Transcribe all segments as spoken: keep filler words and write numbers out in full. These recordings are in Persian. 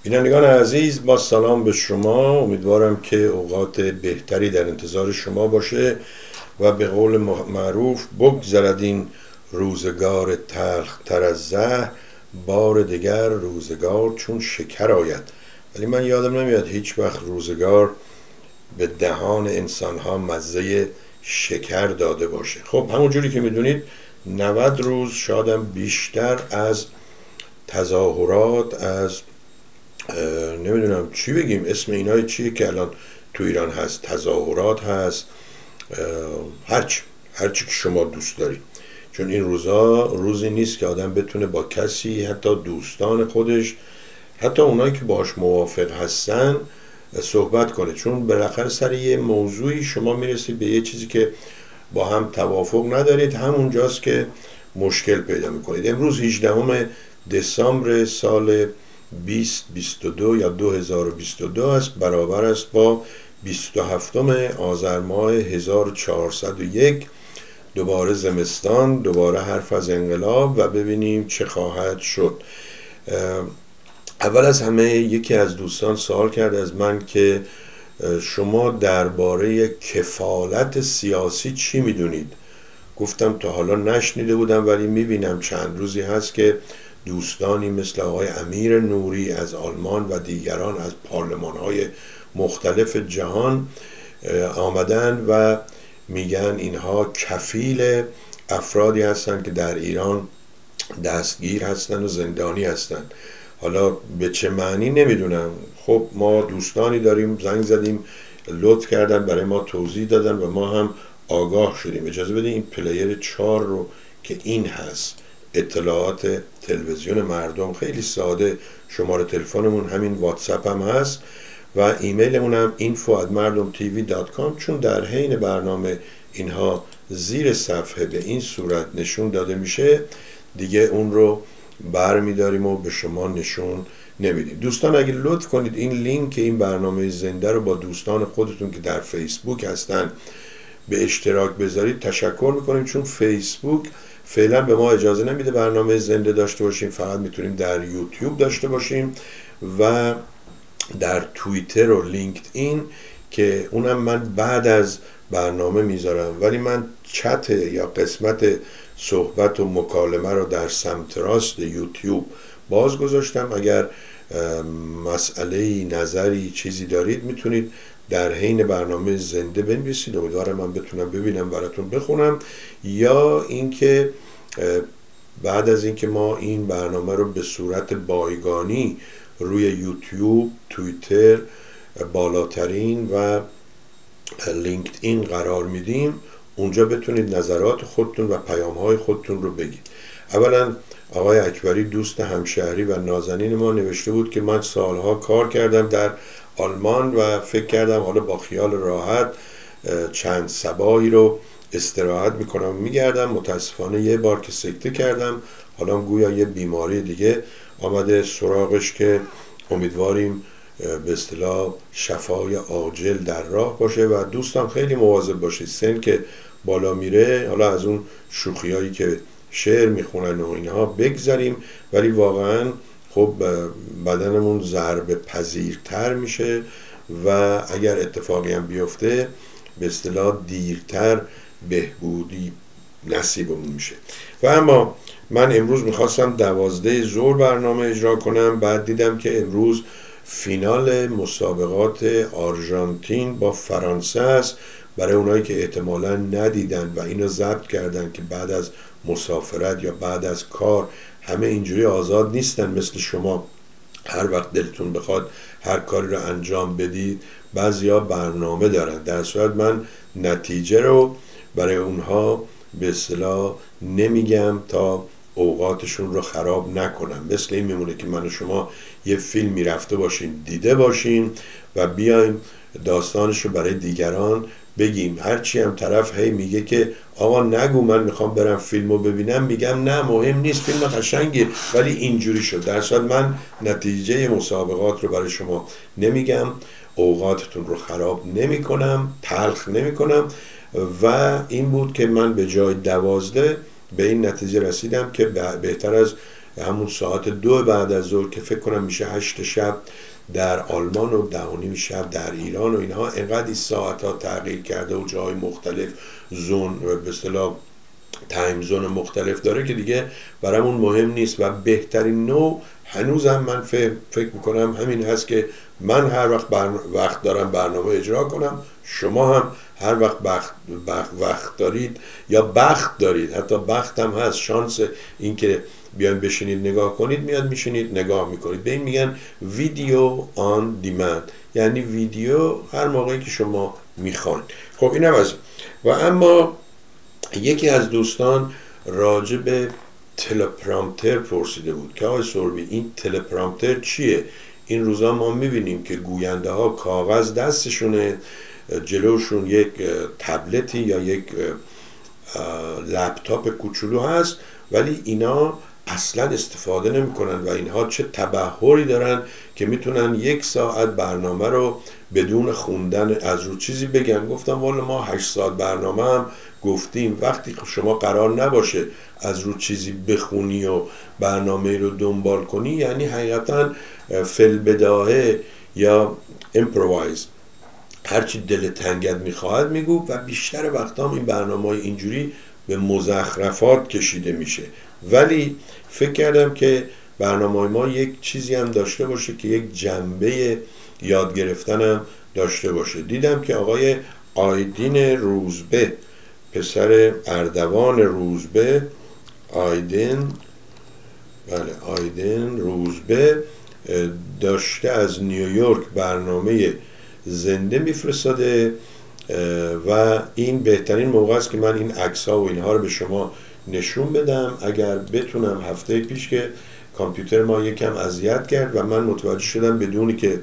بینندگان عزیز، با سلام به شما. امیدوارم که اوقات بهتری در انتظار شما باشه و به قول معروف بگذرد این روزگار تلخ تر از زهر، بار دیگر روزگار چون شکر آید. ولی من یادم نمیاد هیچ وقت روزگار به دهان انسان ها مزه شکر داده باشه. خب همونجوری که میدونید نود روز شادم بیشتر از تظاهرات، از نمیدونم چی بگیم، اسم اینای چیه که الان تو ایران هست، تظاهرات هست، هرچی هرچی که شما دوست دارید. چون این روزا روزی نیست که آدم بتونه با کسی، حتی دوستان خودش، حتی اونایی که باهاش موافق هستن، صحبت کنه. چون بالاخره سر یه موضوعی شما میرسید به یه چیزی که با هم توافق ندارید، همونجاست که مشکل پیدا میکنید. امروز هجدهم دسامبر سال بیست بیست و دو یا دو هزار و بیست و دو است، برابر است با بیست و هفتم آذر ماه هزار و چهارصد و یک. دوباره زمستان، دوباره حرف از انقلاب و ببینیم چه خواهد شد. اول از همه یکی از دوستان سوال کرد از من که شما درباره کفالت سیاسی چی میدونید؟ گفتم تا حالا نشنیده بودم، ولی میبینم چند روزی هست که دوستانی مثل آقای امیر نوری از آلمان و دیگران از پارلمان‌های مختلف جهان آمدن و میگن اینها کفیل افرادی هستن که در ایران دستگیر هستن و زندانی هستن. حالا به چه معنی نمیدونم. خب ما دوستانی داریم، زنگ زدیم، لطف کردن برای ما توضیح دادن و ما هم آگاه شدیم. اجازه بدین این پلیر چهار رو که این هست، اطلاعات تلویزیون مردم، خیلی ساده، شماره تلفنمون همین، واتساپ هم هست و ایمیلمون هم اینفو ات مردم تیوی دات کام. چون در حین برنامه اینها زیر صفحه به این صورت نشون داده میشه، دیگه اون رو بر میداریم و به شما نشون نمیدیم. دوستان اگه لطف کنید این لینک این برنامه زنده رو با دوستان خودتون که در فیسبوک هستن به اشتراک بذارید، تشکر میکنیم. چون فیسبوک فعلا به ما اجازه نمیده برنامه زنده داشته باشیم، فقط میتونیم در یوتیوب داشته باشیم و در توییتر و لینکد این که اونم من بعد از برنامه میذارم. ولی من چت یا قسمت صحبت و مکالمه رو در سمت راست یوتیوب باز گذاشتم. اگر مسئله، نظری، چیزی دارید میتونید در حین برنامه زنده بنویسید، امیدوارم من بتونم ببینم براتون بخونم، یا اینکه بعد از اینکه ما این برنامه رو به صورت بایگانی روی یوتیوب، توییتر، بالاترین و لینکد این قرار میدیم، اونجا بتونید نظرات خودتون و پیام‌های خودتون رو بگید. اولا آقای اکبری دوست همشهری و نازنین ما نوشته بود که من سالها کار کردم در آلمان و فکر کردم حالا با خیال راحت چند صباحی رو استراحت میکنم و میگردم. متاسفانه یه بار که سکته کردم، حالا گویا یه بیماری دیگه آمده سراغش که امیدواریم به اصطلاح شفای عاجل در راه باشه. و دوستان خیلی مواظب باشید، سن که بالا میره، حالا از اون شوخیایی که شعر میخونن و اینها بگذاریم، ولی واقعا خب بدنمون ضربه پذیرتر میشه و اگر اتفاقی هم بیفته به اصطلاح دیرتر بهبودی نصیبمون میشه. و اما من امروز میخواستم دوازده ظهر برنامه اجرا کنم، بعد دیدم که امروز فینال مسابقات آرژانتین با فرانسه است. برای اونایی که احتمالا ندیدن و اینو ضبط کردن که بعد از مسافرت یا بعد از کار همه اینجوری آزاد نیستن مثل شما، هر وقت دلتون بخواد هر کاری رو انجام بدید، بعضیا برنامه دارن. در صورت من نتیجه رو برای اونها به اصطلاح نمیگم تا اوقاتشون رو خراب نکنم. مثل این میمونه که من و شما یه فیلمی رفته باشیم، دیده باشیم و بیایم داستانش رو برای دیگران بگیم. هرچی هم طرف هی میگه که آقا نگو من میخوام برم فیلمو ببینم، میگم نه مهم نیست، فیلم قشنگه ولی اینجوری شد. در صورت من نتیجه مسابقات رو برای شما نمیگم، اوقاتتون رو خراب نمی کنم، تلخ نمی کنم. و این بود که من به جای دوازده به این نتیجه رسیدم که بهتر از همون ساعت دو بعد از ظهر که فکر کنم میشه هشت شب در آلمان و ده و نیم شب در ایران و اینها، انقدر این ساعت ها تغییر کرده و جای مختلف زون به اصطلاح تایم زون مختلف داره که دیگه برامون مهم نیست. و بهترین نوع هنوزم من فکر میکنم همین هست که من هر وقت وقت دارم برنامه اجرا کنم، شما هم هر وقت بخت بخت وقت دارید یا بخت دارید، حتی بخت هم هست، شانس این که بیاین بشینید نگاه کنید، میاد میشینید نگاه میکنید. به این میگن ویدیو آن دیمند، یعنی ویدیو هر موقعی که شما میخواین. خب این هم از. و اما یکی از دوستان راجع به تلپرامپتر پرسیده بود که آقای سوربی این تلپرامپتر چیه؟ این روزا ما میبینیم که گوینده ها کاغذ دستشونه، جلوشون یک تبلتی یا یک لپتاپ کوچولو هست، ولی اینا اصلا استفاده نمیکنن و اینها چه تبحری دارن که میتونن یک ساعت برنامه رو بدون خوندن از رو چیزی بگن. گفتم والا ما هشت ساعت برنامه هم گفتیم، وقتی شما قرار نباشه از رو چیزی بخونی و برنامه رو دنبال کنی، یعنی حقیقتا فلبداهه یا امپرووایز، هرچی دل تنگت میخواهد میگو. و بیشتر وقتا هم این برنامه های اینجوری به مزخرفات کشیده میشه. ولی فکر کردم که برنامه ما یک چیزی هم داشته باشه که یک جنبه یاد گرفتن هم داشته باشه. دیدم که آقای آیدین روزبه، پسر اردوان روزبه، آیدین بله آیدین روزبه، داشته از نیویورک برنامه زنده میفرستاده و این بهترین موقع است که من این عکس‌ها و اینها رو به شما نشون بدم. اگر بتونم، هفته پیش که کامپیوتر ما یکم اذیت کرد و من متوجه شدم بدونی که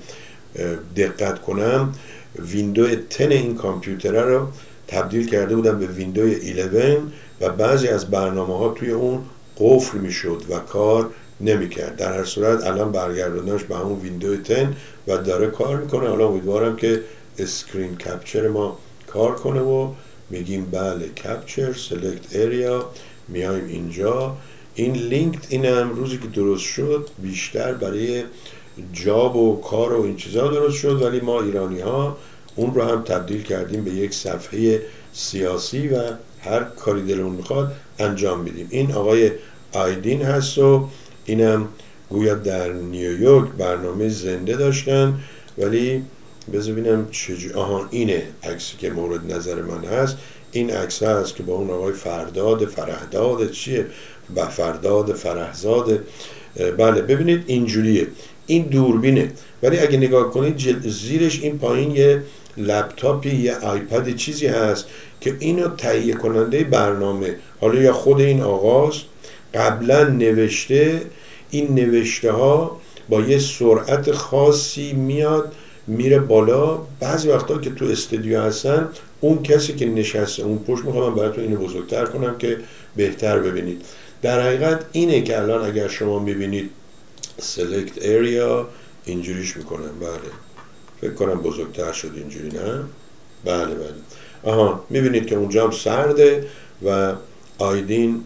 دقت کنم ویندو ده این کامپیوتر رو تبدیل کرده بودم به ویندو یازده و بعضی از برنامه ها توی اون قفل میشد و کار نمیکرد. در هر صورت الان برگرداندمش به همون ویندو ده و داره کار میکنه. حالا امیدوارم که اسکرین کپچر ما کار کنه و میگیم بله کپچر سلکت اریا، میایم اینجا. این لینکد اینم روزی که درست شد بیشتر برای جاب و کار و این چیزا درست شد، ولی ما ایرانی ها اون رو هم تبدیل کردیم به یک صفحه سیاسی و هر کاری دلمون میخواد انجام میدیم. این آقای آیدین هست و اینم گویا در نیویورک برنامه زنده داشتن، ولی بذار ببینم چجوری. آها اینه عکسی که مورد نظر من هست. این عکس هست که با اون آقای فرداد فرهداد چیه با فرداد فرهزاد. بله ببینید اینجوریه، این دوربینه، ولی اگه نگاه کنید زیرش این پایین یه لپتاپی یه آیپد چیزی هست که اینو تهیه کننده برنامه، حالا یا خود این آقاست، قبلا نوشته. این نوشته ها با یه سرعت خاصی میاد میره بالا. بعضی وقتا که تو استودیو هستن اون کسی که نشسته اون پشت، میخوام براتون اینو بزرگتر کنم که بهتر ببینید. در حقیقت اینه که الان اگر شما میبینید select area اینجوریش میکنم. بله فکر کنم بزرگتر شد اینجوری، نه؟ بله بله آها میبینید که اونجا هم سرده و آیدین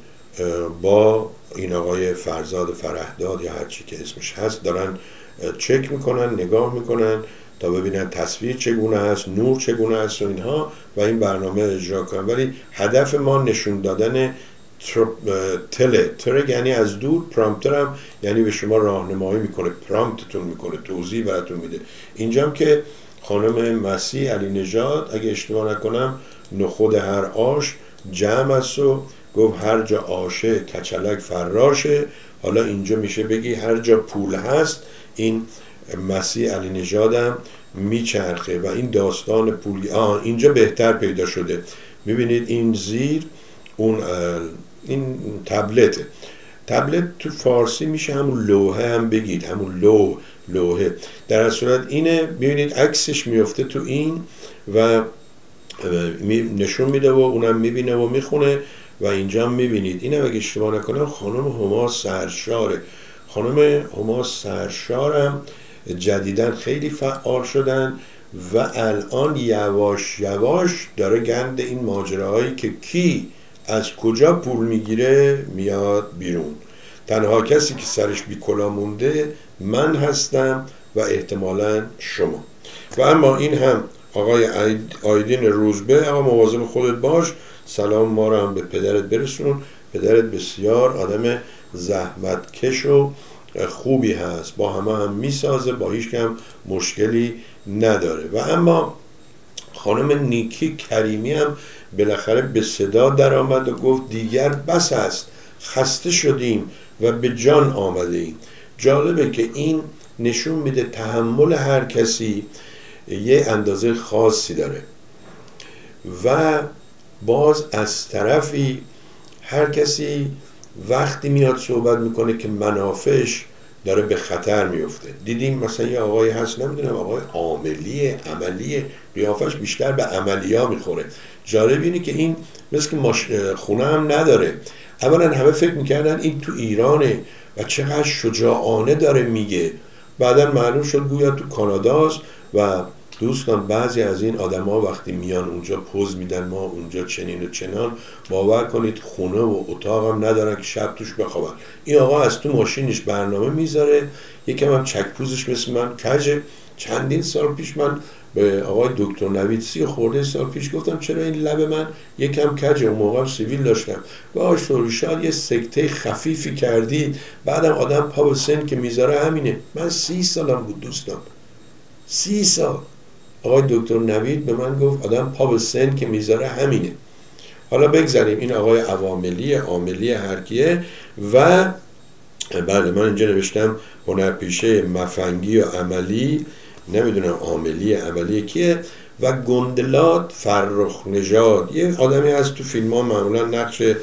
با این آقای فرزاد فرهداد یا هر چی که اسمش هست دارن چک میکنن، نگاه میکنن تا ببینن تصویر چگونه است، نور چگونه است و اینها و این برنامه اجرا کنن. ولی هدف ما نشون دادن تله ترگ یعنی از دور، پرامپتر هم یعنی به شما راهنمایی میکنه، پرامپتتون میکنه، توضیح براتون میده. اینجام که خانم مسیح علی نژاد اگه اشتباه نکنم نخود هر آش جمع است و گفت هر جا آشه کچلک فراشه. حالا اینجا میشه بگی هر جا پول هست این مسیح علی نژادم میچرخه و این داستان پولی. آه اینجا بهتر پیدا شده. میبینید این زیر اون این تبلته. تبلت تو فارسی میشه همون لوحه هم بگید، همون لوح لوحه. در صورت اینه ببینید عکسش میفته تو این و نشون میده و اونم میبینه و میخونه و اینجا هم میبینید. اینم اگه اشتباه نکنم خانم هما سرشاره. خانم هما سرشارم جدیدن خیلی فعال شدن و الان یواش یواش داره گند این ماجراهایی که کی از کجا پول میگیره میاد بیرون. تنها کسی که سرش بی کلا مونده من هستم و احتمالاً شما. و اما این هم آقای آیدین روزبه، آقا مواظب خودت باش، سلام ما رو هم به پدرت برسون، پدرت بسیار آدم زحمتکش و خوبی هست، با همه هم میسازه، با هیچ کم مشکلی نداره. و اما خانم نیکی کریمی هم بالاخره به صدا در آمد و گفت دیگر بس است، خسته شدیم و به جان آمده ایم. جالبه که این نشون میده تحمل هر کسی یه اندازه خاصی داره و باز از طرفی هر کسی وقتی میاد صحبت میکنه که منافعش داره به خطر میفته. دیدیم مثلا یه آقای هست، نمیدونم آقای عاملی عملی، قیافش بیشتر به عملیا میخوره. جالب اینه که این مثل که ماش... خونه هم نداره. اولا همه فکر میکردن این تو ایرانه و چقدر شجاعانه داره میگه، بعدا معلوم شد گویا تو کاناداست. و دوستان بعضی از این آدم ها وقتی میان اونجا پوز میدن ما اونجا چنین و چنان، باور کنید خونه و اتاق هم ندارن که شب توش بخوابن. این آقا از تو ماشینش برنامه میذاره، یکم هم چک پوزش مثل من کجه. چندین سال پیش من به آقای دکتر نوید سی خورده سال پیش گفتم چرا این لب من یکم کجه، اون موقع سیویل داشتم. باش تو شاید یه سکته خفیفی کردید، بعدم آدم پا به سن که میذاره همینه. من سی سالم بود دوستان، سی سال. آقای دکتر نوید به من گفت آدم پا به سن که میذاره همینه. حالا بگذاریم این آقای عواملی عاملی هرکیه. و بله من اینجا نوشتم هنرپیشه مفنگی و عملی، نمیدونم عاملی عملی کیه. و گندلات فرخ نژاد، یه آدمی هست تو فیلم ها معمولا نقش به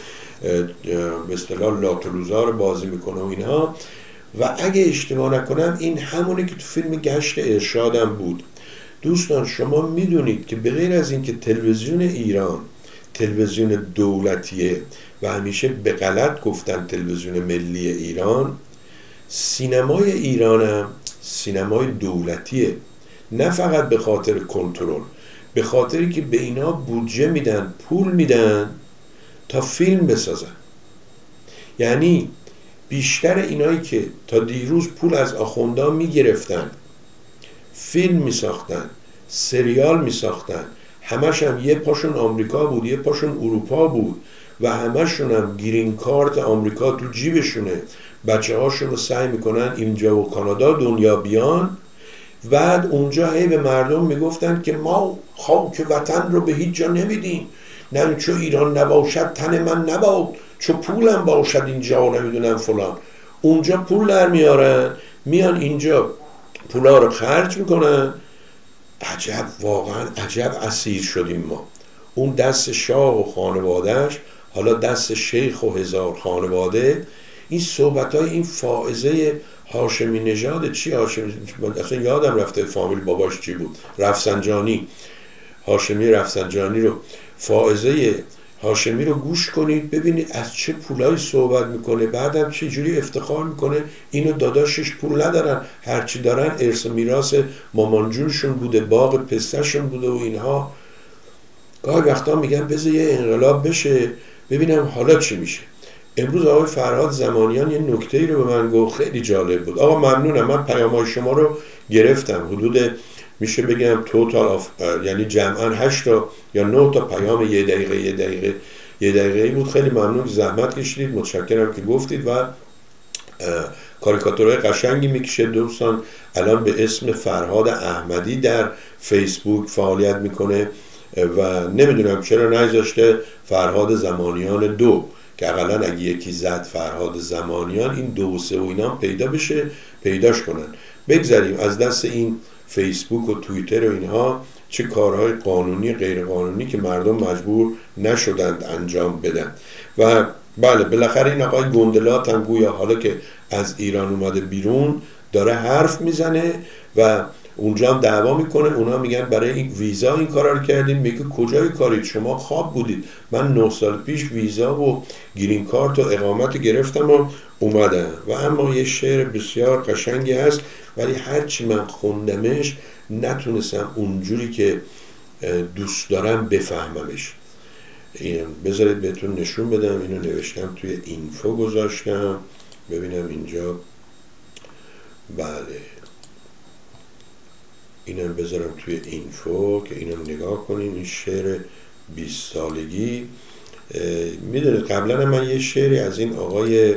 اصطلاح لاتولوزا رو بازی میکنه و اینها. و اگه اشتباه نکنم این همونه که تو فیلم گشت ارشادم بود. دوستان شما میدونید که به غیر از این که تلویزیون ایران تلویزیون دولتیه و همیشه به غلط گفتن تلویزیون ملی ایران، سینمای ایرانم سینمای دولتیه، نه فقط به خاطر کنترل، به خاطری که به اینا بودجه میدن، پول میدن تا فیلم بسازن. یعنی بیشتر اینایی که تا دیروز پول از آخوندا میگرفتن، فیلم میساختن، سریال میساختن، همش هم یه پاشون آمریکا بود یه پاشون اروپا بود و همشون هم گرین کارت آمریکا تو جیبشونه، بچه هاشون رو سعی میکنن اینجا و کانادا دنیا بیان. بعد اونجا هی به مردم میگفتن که ما خاک وطن رو به هیچ جا نمیدیم، نه چو ایران نباشد تن من نباد، چو پولم باشد اینجا نمیدونم فلان. اونجا پول در میارن میان اینجا پولا رو خرج میکنن. عجب، واقعا عجب اسیر شدیم ما. اون دست شاه و خانوادهش، حالا دست شیخ و هزار خانواده. این صحبت های این فائزه هاشمی نژاد، چی هاشمی، اصلا یادم رفته فامیل باباش چی بود، رفسنجانی، هاشمی رفسنجانی رو، فائزه هاشمی رو گوش کنید ببینید از چه پولایی صحبت میکنه، بعدم چه جوری افتخار میکنه اینو داداشش پول ندارن، هرچی دارن ارث و میراث مامانجونشون بوده، باغ پستهشون بوده و اینها. گاهی وقتا میگن بذار یه انقلاب بشه ببینم حالا چی میشه. امروز آقای فرهاد زمانیان یه نکته‌ای رو به من گفت خیلی جالب بود. آقا ممنونم، من پیام‌های شما رو گرفتم، حدود میشه بگم توتال آف یعنی جمعاً هشت تا یا نه تا پیام یه دقیقه یه دقیقه یه دقیقه‌ای بود. خیلی ممنون که زحمت کشیدید، متشکرم که گفتید و کاریکاتورهای قشنگی میکشه. دوستان الان به اسم فرهاد احمدی در فیسبوک فعالیت میکنه و نمیدونم چرا نذاشته فرهاد زمانیان دو، که اقلا اگه یکی زد فرهاد زمانیان این دو و سه و اینا پیدا بشه پیداش کنن. بگذاریم از دست این فیسبوک و توییتر و اینها چه کارهای قانونی غیر قانونی که مردم مجبور نشدند انجام بدن. و بله بالاخره این آقای گندلات هم گویا حالا که از ایران اومده بیرون داره حرف میزنه و اونجا هم دعوا میکنه. اونا میگن برای این ویزا این کارا رو کردیم، میگه کجای کارید شما خواب بودید، من نه سال پیش ویزا و گرین کارت و اقامت گرفتم و اومدم. و اما یه شعر بسیار قشنگی هست ولی هرچی من خوندمش نتونستم اونجوری که دوست دارم بفهممش. بذارید بهتون نشون بدم، اینو نوشتم توی اینفو گذاشتم ببینم اینجا، بله اینم بذارم توی اینفو که اینم نگاه کنیم. این شعر بیست سالگی. میدونید قبلا من یه شعری از این آقای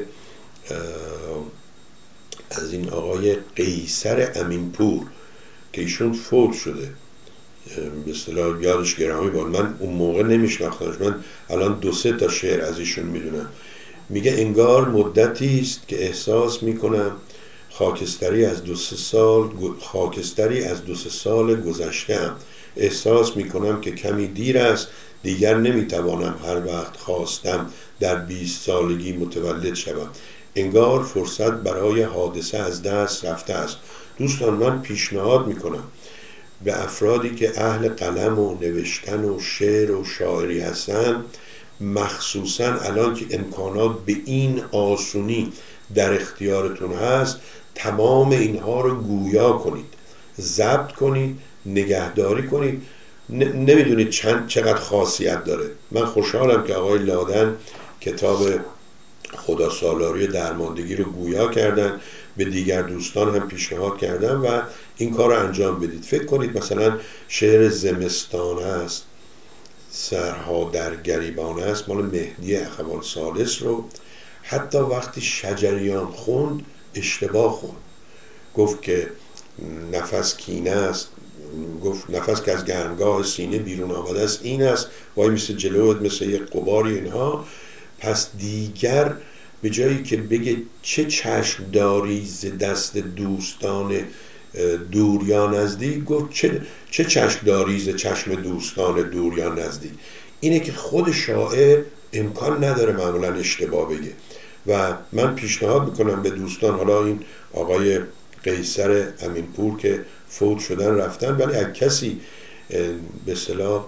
از این آقای قیصر امینپور که ایشون فوت شده، به اصطلاح یادش گرامی باد، من اون موقع نمیشناختمش، من الان دو سه تا شعر از ایشون میدونم. میگه انگار مدتی است که احساس میکنم خاکستری از دو سه سال خاکستری از دو سه سال گذشته‌ام. احساس میکنم که کمی دیر است، دیگر نمیتوانم هر وقت خواستم در بیست سالگی متولد شوم. انگار فرصت برای حادثه از دست رفته است. دوستان من پیشنهاد میکنم به افرادی که اهل قلم و نوشتن و شعر و شاعری هستن، مخصوصا الان که امکانات به این آسونی در اختیارتون هست، تمام اینها رو گویا کنید، ضبط کنید، نگهداری کنید. نمیدونید چند چقدر خاصیت داره. من خوشحالم که آقای لادن کتاب خدا سالاری درماندگی رو گویا کردن، به دیگر دوستان هم پیشنهاد کردن و این کار رو انجام بدید. فکر کنید مثلا شعر زمستان است، سرها در گریبان است، مال مهدی اخوان ثالث رو حتی وقتی شجریان خوند اشتباه خوند، گفت که نفس کینه است، گفت نفس که از گرمگاه سینه بیرون آمده است این است، وای مثل جلوت مثل یک غباری اینها. پس دیگر به جایی که بگه چه چشم داری ز دست دوستان دور یا نزدیک، گفت چه, چه چشم داری ز چشم دوستان دور یا نزدیک. اینه که خود شاعر امکان نداره معمولا اشتباه بگه و من پیشنهاد میکنم به دوستان، حالا این آقای قیصر امینپور که فوت شدن رفتن، ولی اگه کسی به اصطلاح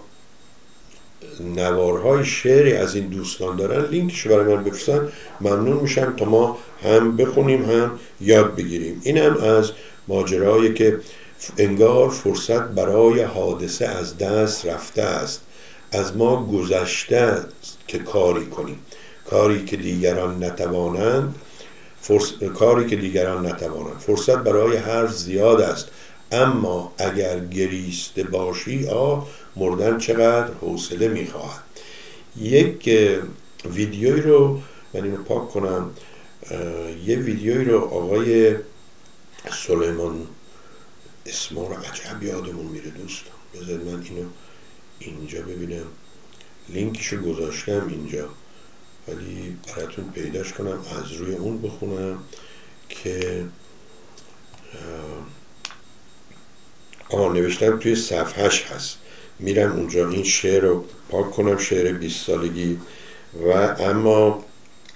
نوارهای شعری از این دوستان دارن لینکشو برای من بفرستن، ممنون میشم تا ما هم بخونیم هم یاد بگیریم. اینم از ماجرایی که انگار فرصت برای حادثه از دست رفته است، از ما گذشته است که کاری کنیم، کاری که دیگران نتوانند فرص... کاری که دیگران نتوانند. فرصت برای حرف زیاد است، اما اگر گریسته باشی آه مردن چقدر حوصله میخواهد. یک ویدیویی رو من اینو پاک کنم، یه ویدیویی رو آقای سلیمان، اسما رو عجب یادمون میره دوستان، بذارید من اینو اینجا ببینم، لینکشو گذاشتم اینجا ولی براتون پیداش کنم، از روی اون بخونم که آه نوشتم توی صفحهش هست، میرم اونجا این شعر رو پاک کنم، شعر بیست سالگی. و اما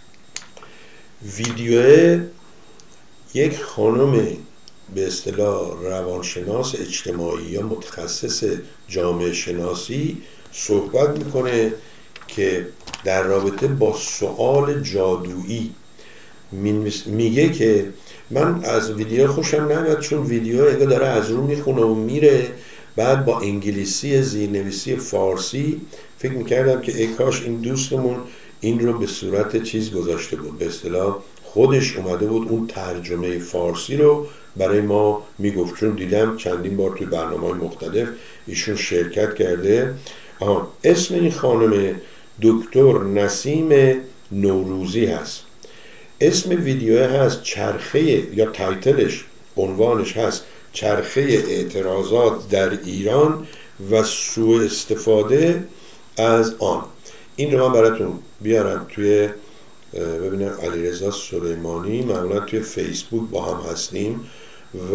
ویدیو یک خانم به اصطلاح روانشناس اجتماعی یا متخصص جامعه شناسی صحبت میکنه که در رابطه با سؤال جادویی میگه که من از ویدیو خوشم نمیاد، چون ویدیو اگه داره از رو میخونه و میره، بعد با انگلیسی زیرنویسی فارسی فکر میکردم که ای کاش این دوستمون این رو به صورت چیز گذاشته بود، به اصطلاح خودش اومده بود اون ترجمه فارسی رو برای ما میگفت، چون دیدم چندین بار توی برنامه‌های مختلف ایشون شرکت کرده. آها اسم این خانم دکتر نسیم نوروزی هست. اسم ویدیو هست چرخه، یا تایتلش عنوانش هست چرخه اعتراضات در ایران و سوء استفاده از آن. این رو من براتون بیارم توی ببینم علیرضا سلیمانی، معمولا توی فیسبوک با هم هستیم، و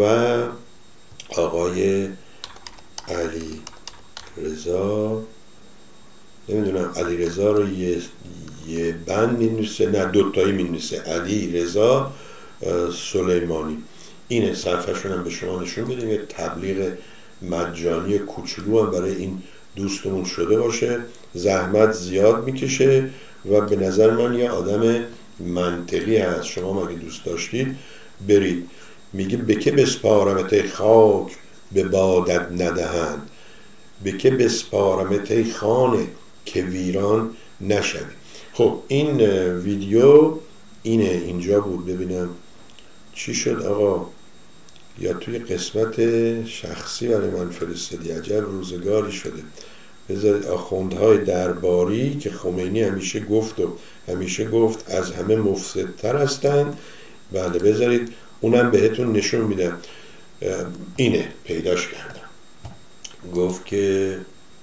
آقای علی رضا، نمیدونم علی رضا رو یه یه بند مینویسه، نه دوتایی مینویسه، علی رضا سلیمانی. اینه صفحه‌شون هم به شما نشون بدیم، یه تبلیغ مجانی کوچولو هم برای این دوستمون شده باشه. زحمت زیاد میکشه و به نظر من یه آدم منطقی هست. شما مگه دوست داشتید برید. میگه به که بسپارمت ای خاک به بادت ندهند، به که بسپارمت ای خانه که ویران نشوی. خب این ویدیو اینه اینجا بود. ببینم چی شد آقا، یا توی قسمت شخصی برای من فرستادی، عجب روزگاری شده. بذارید آخوندهای درباری که خمینی همیشه گفت و همیشه گفت از همه مفسدتر هستند، بله بذارید اونم بهتون نشون میدم. اینه پیداش کردم، گفت که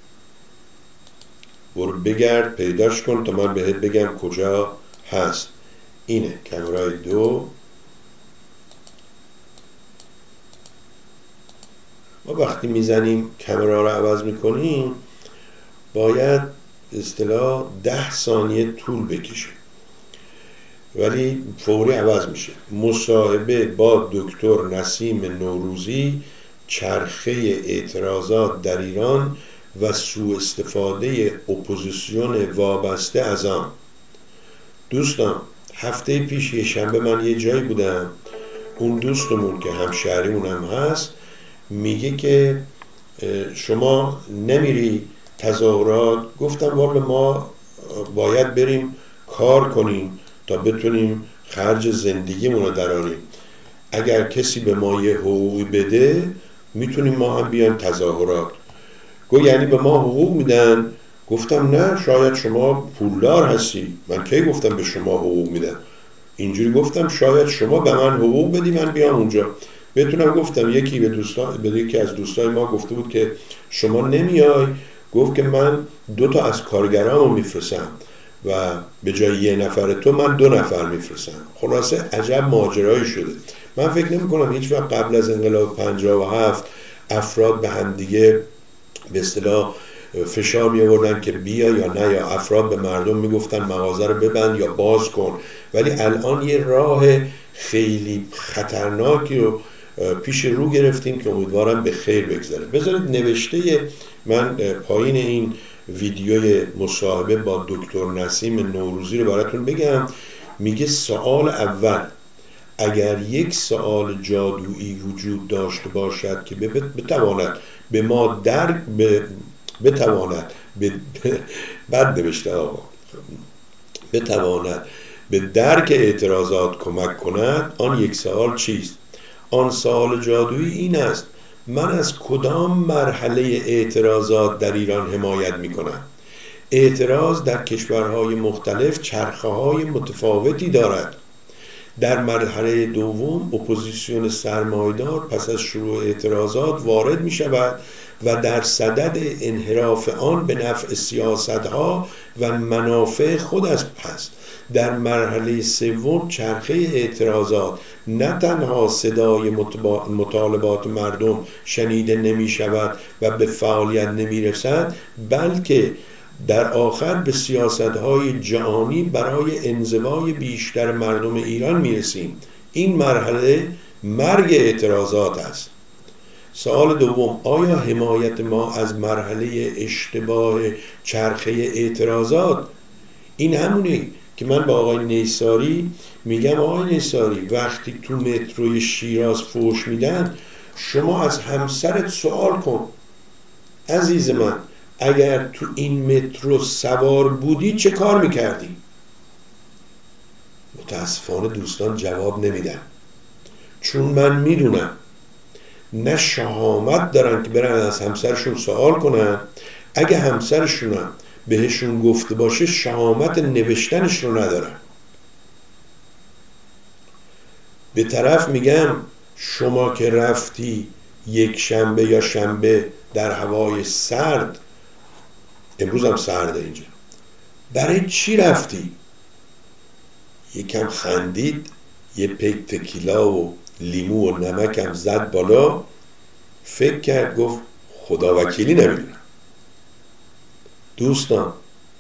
برو بگرد پیداش کن تا من بهت بگم کجا هست. اینه کامرای دو. ما وقتی میزنیم کامرا رو عوض میکنیم باید اصطلاح ده ثانیه طول بکشه، ولی فوری عوض میشه. مصاحبه با دکتر نسیم نوروزی، چرخه اعتراضات در ایران و سوء استفاده اپوزیسیون وابسته از آن. دوستان هفته پیش یه شنبه من یه جایی بودم، اون دوستمون که همشهریمون هم هست میگه که شما نمیری تظاهرات. گفتم والا ما باید بریم کار کنیم تا بتونیم خرج زندگیمون رو دراریم. اگر کسی به ما یه حقوقی بده میتونیم ما هم بیایم تظاهرات. گفت یعنی به ما حقوق میدن؟ گفتم نه، شاید شما پولدار هستی. من کی گفتم به شما حقوق میدن؟ اینجوری گفتم شاید شما به من حقوق بدی من بیام اونجا. بهتونم گفتم یکی به دوستان، به یکی از دوستای ما گفته بود که شما نمیای، گفت که من دو تا از کارگرامو میفرستم و به جای یه نفر تو من دو نفر میفرستم. خلاصه عجب ماجرایی شده. من فکر نمی کنم هیچ وقت قبل از انقلاب پنجاه و هفت افراد به هم دیگه به اصطلاح فشار می آوردن که بیا یا نه، یا افراد به مردم میگفتن مغازه رو ببند یا باز کن. ولی الان یه راه خیلی خطرناکی رو پیش رو گرفتیم که امیدوارم به خیر بگذره. بذارید نوشته من پایین این ویدیوی مصاحبه با دکتر نسیم نوروزی رو براتون بگم. میگه سوال اول، اگر یک سوال جادویی وجود داشته باشد که بتواند به ما درک بتواند به بد نوشته آقا بتواند به درک اعتراضات کمک کند، آن یک سوال چیست؟ آن سوال جادویی این است: من از کدام مرحله اعتراضات در ایران حمایت می کنم؟ اعتراض در کشورهای مختلف چرخه‌های متفاوتی دارد. در مرحله دوم اپوزیسیون سرمایه‌دار پس از شروع اعتراضات وارد می شود و در صدد انحراف آن به نفع سیاست‌ها و منافع خود است. در مرحله سوم چرخه اعتراضات نه تنها صدای مطالبات مردم شنیده نمی شود و به فعالیت نمی رسد، بلکه در آخر به سیاست‌های جهانی برای انزوای بیشتر مردم ایران می رسیم. این مرحله مرگ اعتراضات است. سوال دوم، آیا حمایت ما از مرحله اشتباه چرخه اعتراضات این همونه که من با آقای نیساری میگم آقای نیساری وقتی تو متروی شیراز فوش میدن شما از همسرت سوال کن عزیز من، اگر تو این مترو سوار بودی چه کار میکردی؟ متاسفانه دوستان جواب نمیدن، چون من میدونم نه شهامت دارن که برن از همسرشون سوال کنن. اگه همسرشون هم بهشون گفته باشه شهامت نوشتنش رو ندارن. به طرف میگم شما که رفتی یک شنبه یا شنبه در هوای سرد، امروز هم سرده اینجا، برای چی رفتی؟ یکم خندید، یه پیک تکیلا و لیمو و نمکم زد بالا، فکر کرد گفت خدا وکیلی نمیدونم. دوستان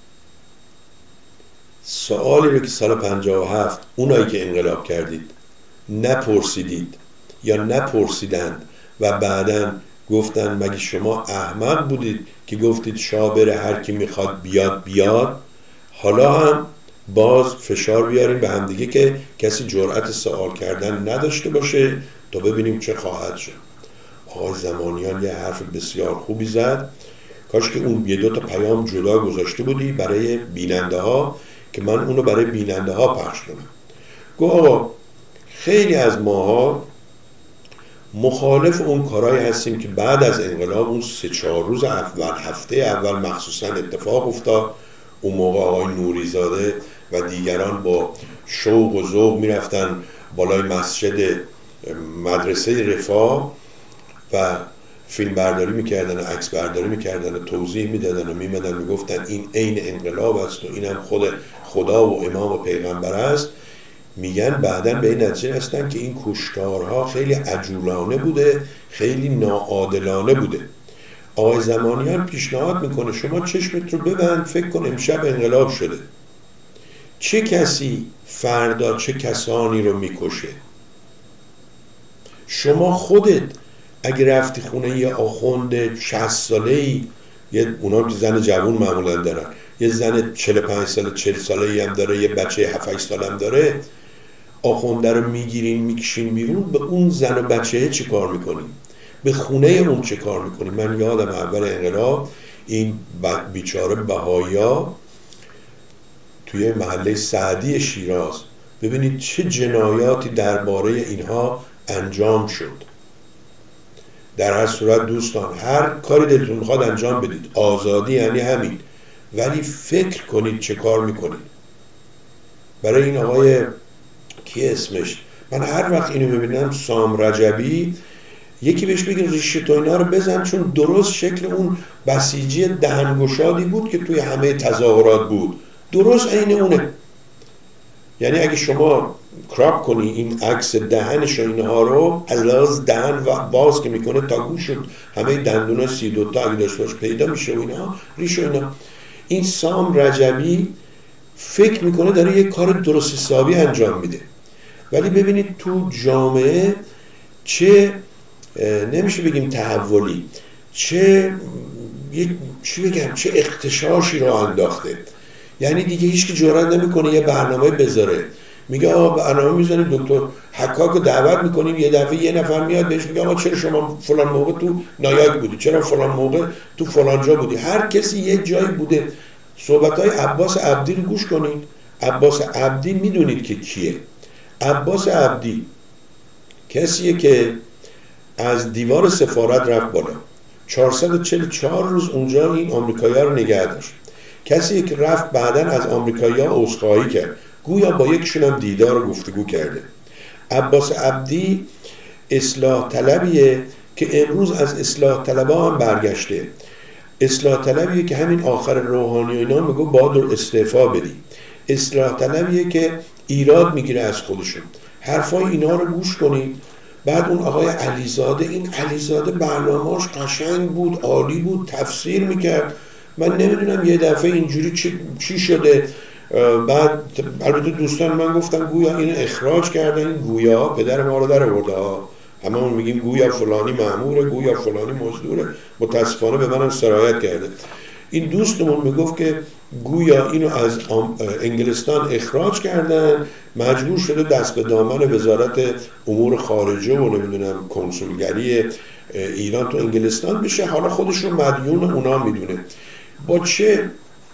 سوالی رو که سال پنجاه و هفت اونایی که انقلاب کردید نپرسیدید یا نپرسیدند و بعداً گفتن مگه شما احمق بودید که گفتید شاه بره هر کی میخواد بیاد بیاد، حالا هم باز فشار بیاریم به همدیگه که کسی جرأت سوال کردن نداشته باشه تا ببینیم چه خواهد شد. آقای زمانیان یه حرف بسیار خوبی زد، کاش که اون یه دو تا پیام جدا گذاشته بودی برای بیننده ها که من اونو برای بیننده ها پخش کنم. گفت آقا خیلی از ماها مخالف اون کارهایی هستیم که بعد از انقلاب اون سه چهار روز اول، هفته اول مخصوصا اتفاق افتاد. اون موقع آقای نوریزاده و دیگران با شوق و ذوق میرفتن بالای مسجد مدرسه رفاه و فیلم برداری میکردن و عکس برداری میکردن و توضیح میدادن و میمدن میگفتن این عین انقلاب است و اینم خود خدا و امام و پیغمبر است. میگن بعداً به این نتیجه رسیدن که این کشتارها خیلی عجولانه بوده، خیلی ناعادلانه بوده. آقای زمانیان پیشنهاد میکنه شما چشمت رو ببند، فکر کن امشب انقلاب شده، چه کسی فردا چه کسانی رو میکشه؟ شما خودت اگه رفتی خونه یه آخوند شصت ساله‌ای، یه اونا که زن جوان معمولا دارن، یه زن چهل و پنج ساله چهل ساله‌ای هم داره، یه بچه هفت هشت ساله هم داره، آخونده رو میگیرین میکشین بیرون، به اون زن و بچه چی کار میکنین؟ به خونه اون چه کار میکنین؟ من یادم اول انقلاب این بیچاره بهایا توی محله سعدی شیراز، ببینید چه جنایاتی درباره اینها انجام شد. در هر صورت دوستان هر کاری دلتون میخواد انجام بدید، آزادی یعنی همین، ولی فکر کنید چه کار میکنید. برای این آقای کی اسمش، من هر وقت اینو ببینم، سام رجبی، یکی بهش بگین ریشه تو اینا رو بزن، چون درست شکل اون بسیجی دهنگشادی بود که توی همه تظاهرات بود، درست عین اونه. یعنی اگه شما کراپ کنی این عکس دهنش و اینها رو، علاوه دهن و باز که میکنه تا گوش همه دندونا سی دو تا اگه داشته باش پیدا میشه و اینها، ریشه اینا. این سام رجبی فکر میکنه داره یک کار درست حسابی انجام میده، ولی ببینید تو جامعه چه نمیشه بگیم تحولی، چه یک چی بگم چه اغتشاشی رو انداخته. یعنی دیگه هیچ کی جرئت نمیکنه یه برنامه بذاره، میگه آقا برنامه میذاریم دکتر حکاک رو دعوت میکنیم، یه دفعه یه نفر میاد بهش میگه آقا چرا شما فلان موقع تو نایاک بودی، چرا فلان موقع تو فلان جا بودی. هر کسی یه جایی بوده. صحبت‌های عباس عبدی رو گوش کنید. عباس عبدی میدونید که کیه؟ عباس عبدی کسیه که از دیوار سفارت رفت بالا، چهارصد و چهل و چهار روز اونجا این آمریکایی‌ها رو نگه داشت. کسیه که رفت بعدن از آمریکایی‌ها عذرخواهی کرد، گویا با یکشون هم دیدار و گفتگو کرده. عباس عبدی اصلاح طلبیه که امروز از اصلاح طلبا هم برگشته. اصلاح طلبیه که همین آخر روحانی و اینا میگه باید استعفا بدی. اصلاح طلبیه که ایراد میگیره از خودشون. حرفای اینا رو گوش کنید. بعد اون آقای علیزاده، این علیزاده برنامه‌اش قشنگ بود، عالی بود، تفسیر میکرد. من نمیدونم یه دفعه اینجوری چی, چی شده. بعد البته دوستان من گفتن گویا این اخراج کردن، این گویا پدر ما رو در آورده ها، هممون میگیم گویا فلانی مأموره، گویا فلانی مزدوره، متاسفانه به منم سرایت کرده. این دوستمون میگفت که گویا اینو از انگلستان اخراج کردن، مجبور شده دست به دامن وزارت امور خارجه و نمیدونم کنسولگری ایران تو انگلستان بشه، حالا خودش رو مدیون اونا میدونه. با چه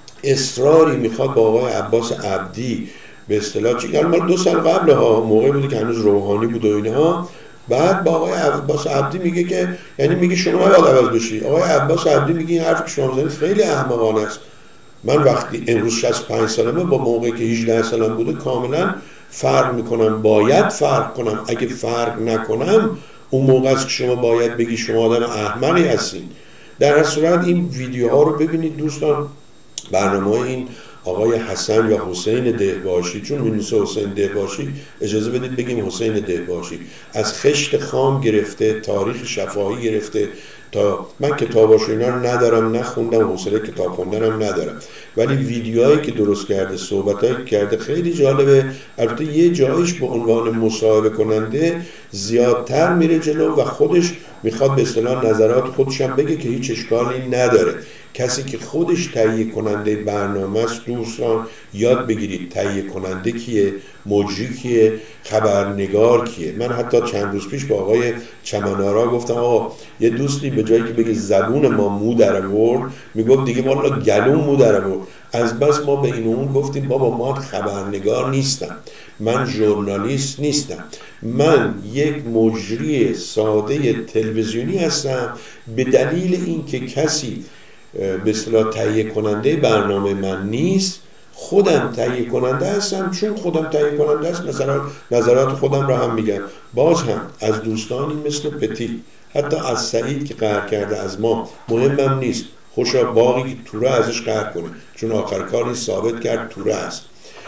اصراری میخواد با آقای عباس عبدی به اصطلاح چی، مال دو سال قبل ها، موقعی بوده که هنوز روحانی بود و اینها، بعد با آقای عباس عبدی میگه که یعنی میگه شما نباید عوض بشی. آقای عباس عبدی میگه این حرف که شما میزنید خیلی احمقانه است. من وقتی امروز شصت و پنج سالمه با موقعی که هجده سالم بوده کاملا فرق میکنم، باید فرق کنم. اگه فرق نکنم اون موقع است که شما باید بگی شما آدم احمقی هستین. در هر صورت این ویدیوها رو ببینید دوستان. برنامه این آقای حسن یا حسین دهباشی، چون می‌نویسه حسین دهباشی اجازه بدید بگیم حسین دهباشی، از خشت خام گرفته، تاریخ شفاهی گرفته تا من کتاباشو اینا رو ندارم، نخوندم، حوصله کتاب خوندنم ندارم، ولی ویدیوهایی که درست کرده، صحبتایی که کرده خیلی جالبه. البته یه جایش به عنوان مصاحبه کننده زیادتر میره جلو و خودش میخواد به اصطلاح نظرات خودش هم بگه که هیچ اشکالی نداره. کسی که خودش تهیه کننده برنامه است، دوستان یاد بگیرید تهیه کننده کیه، مجری کیه، خبرنگار کیه. من حتی چند روز پیش با آقای چمنارا گفتم آقا یه دوستی به جایی که بگه زبون ما مو در آورد، میگفت دیگه والا گلوم مو در آورد. از بس ما به این اون گفتیم بابا ما خبرنگار نیستم، من ژورنالیست نیستم، من یک مجری ساده تلویزیونی هستم. به دلیل اینکه کسی به اصطلاح تهیه کننده برنامه من نیست، خودم تهیه کننده هستم. چون خودم تهیه کننده است، نظرات نظرات خودم را هم میگم. باز هم از دوستانی مثل پتی، حتی از سعید که قهر کرده از ما، مهمم نیست، خوشا باقی که توره ازش قهر کنه، چون آخر کاری ثابت کرد توره است.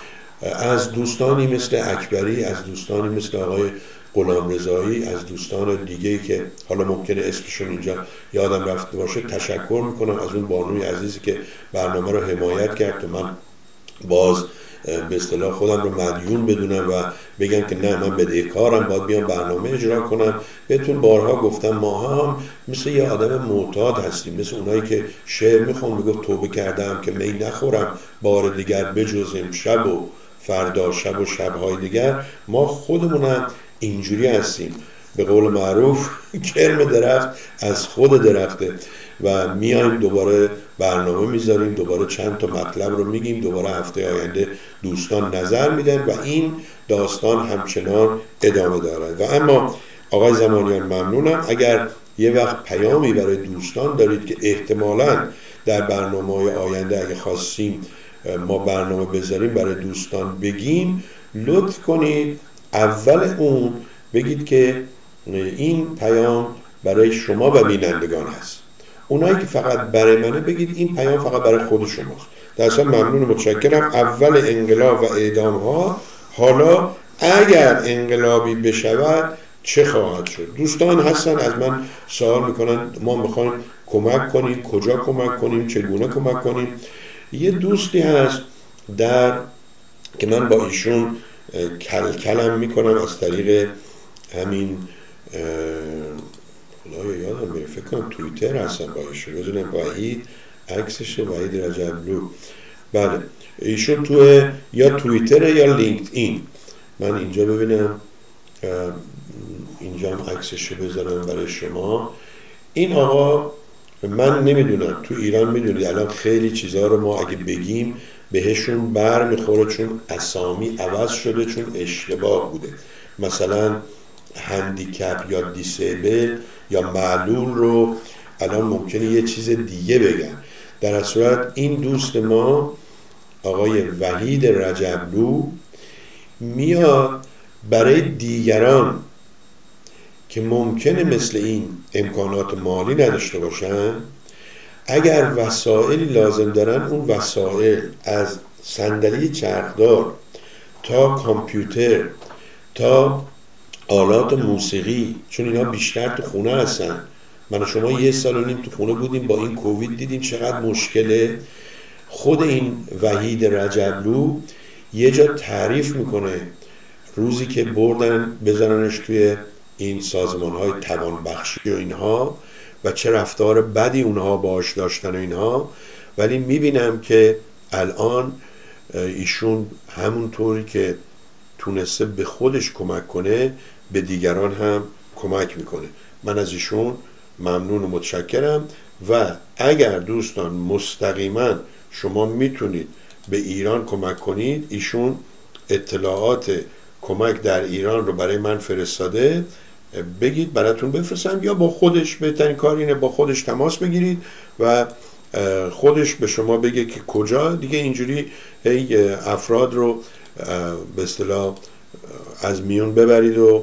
از دوستانی مثل اکبری، از دوستانی مثل آقای غلامرضایی، از دوستان دیگه‌ای که حالا ممکنه اسمشون اینجا یادم رفته باشه، تشکر میکنم از اون بانوی عزیزی که برنامه رو حمایت کرد و من باز به اصطلاح خودم رو مدیون بدونم و بگم که نه من بدهکارم، باید بیام برنامه اجرا کنم. بهتون بارها گفتم ما هم مثل یه آدم معتاد هستیم، مثل اونایی که شعر میخوان میگفت توبه کردم که می نخورم بار دیگر بجز امشب و فردا شب و شبهای دیگر. ما خودمونم اینجوری هستیم، به قول معروف کرم درخت از خود درخته و میایم دوباره برنامه میذاریم، دوباره چند تا مطلب رو میگیم، دوباره هفته آینده دوستان نظر میدن و این داستان همچنان ادامه داره. و اما آقای زمانیان ممنونم. اگر یه وقت پیامی برای دوستان دارید که احتمالاً در برنامه‌های آینده اگه خواستیم ما برنامه بذاریم برای دوستان بگیم، لطف کنید اول اون بگید که این پیام برای شما و بینندگان هست. اونایی که فقط برای منه بگید این پیام فقط برای خود شماست. در اصلا ممنون و متشکرم. اول انقلاب و اعدام ها، حالا اگر انقلابی بشود چه خواهد شد؟ دوستان هستن از من سوال میکنن ما میخوایم کمک کنیم، کجا کمک کنیم، چگونه کمک کنیم. یه دوستی هست در که من با ایشون کل کلم میکنم از طریق همین خدایا یادم میره، فکر کنم توییتر هستم با ایشون، بدونم وحید عکسشه، وحید رجبلو. بله ایشون توی یا توییتر یا لینکد این. من اینجا ببینم، اینجا هم عکسشو بذارم برای شما. این آقا من نمیدونم تو ایران میدونید الان خیلی چیزها رو ما اگه بگیم بهشون بر میخوره چون اسامی عوض شده، چون اشتباه بوده. مثلا هندیکپ یا دیسیبل یا معلول رو الان ممکنه یه چیز دیگه بگن. در صورت این دوست ما آقای وحید رجبلو میاد برای دیگران که ممکنه مثل این امکانات مالی نداشته باشن، اگر وسایلی لازم دارن، اون وسایل از صندلی چرخدار تا کامپیوتر تا آلات موسیقی، چون اینا بیشتر تو خونه هستن. من و شما یه سال و نیم تو خونه بودیم، با این کووید دیدیم چقدر مشکله. خود این وحید رجبلو یه جا تعریف میکنه روزی که بردن بزننش توی این سازمان های توانبخشی و اینها و چه رفتار بدی اونها باش داشتن و اینها، ولی میبینم که الان ایشون همونطوری که تونسته به خودش کمک کنه به دیگران هم کمک میکنه. من از ایشون ممنون و متشکرم. و اگر دوستان مستقیما شما میتونید به ایران کمک کنید، ایشون اطلاعات کمک در ایران رو برای من فرستاده، بگید براتون بفرستم، یا با خودش، بهترین کار اینه با خودش تماس بگیرید و خودش به شما بگه که کجا. دیگه اینجوری افراد رو به اصطلاح از میون ببرید و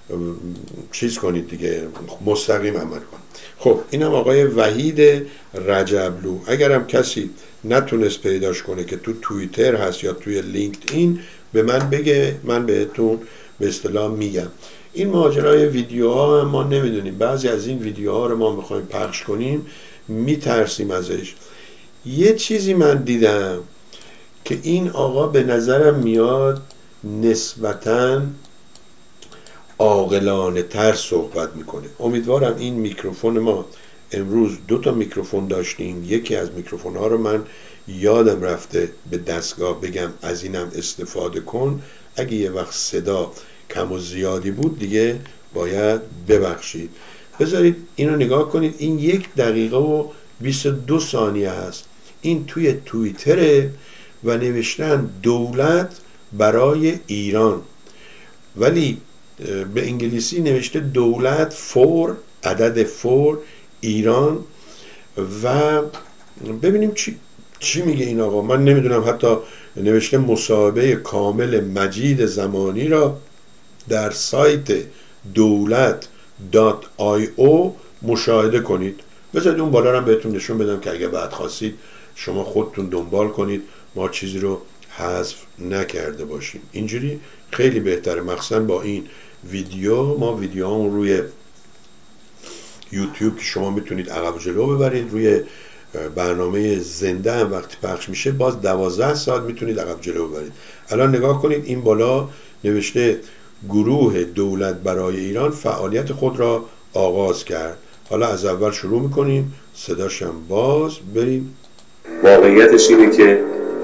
چیز کنید دیگه، مستقیم عمل کنید. خب اینم آقای وحید رجبلو. اگرم کسی نتونست پیداش کنه که تو توییتر هست یا توی لینکد این، به من بگه، من بهتون به اصطلاح میگم. این ماجرای ویدیوها ما نمیدونیم، بعضی از این ویدیوها رو ما میخوایم پخش کنیم میترسیم ازش. یه چیزی من دیدم که این آقا به نظرم میاد نسبتاً عاقلانه تر صحبت میکنه. امیدوارم این میکروفون ما امروز دو تا میکروفون داشتیم، یکی از میکروفون ها رو من یادم رفته به دستگاه بگم از اینم استفاده کن، اگه یه وقت صدا کم و زیادی بود دیگه باید ببخشید. بذارید اینو نگاه کنید، این یک دقیقه و بیست و دو ثانیه هست. این توی توییتره و نوشتن دولت برای ایران، ولی به انگلیسی نوشته دولت فور، عدد فور ایران. و ببینیم چی چی میگه این آقا. من نمیدونم، حتی نوشته مصاحبه کامل مجید زمانی را در سایت دولت دات آی او مشاهده کنید. بذارید اون بالا رو بهتون نشون بدم که اگه بعد خواستید شما خودتون دنبال کنید، ما چیزی رو حذف نکرده باشیم. اینجوری خیلی بهتره، مخصوصا با این ویدیو. ما ویدیو هم روی یوتیوب که شما میتونید عقب جلو ببرید، روی برنامه زنده هم وقتی پخش میشه باز دوازده ساعت میتونید عقب جلو ببرید. الان نگاه کنید، این بالا نوشته گروه دولت برای ایران فعالیت خود را آغاز کرد. حالا از اول شروع میکنیم، صداشم باز، بریم. واقعیتش اینه که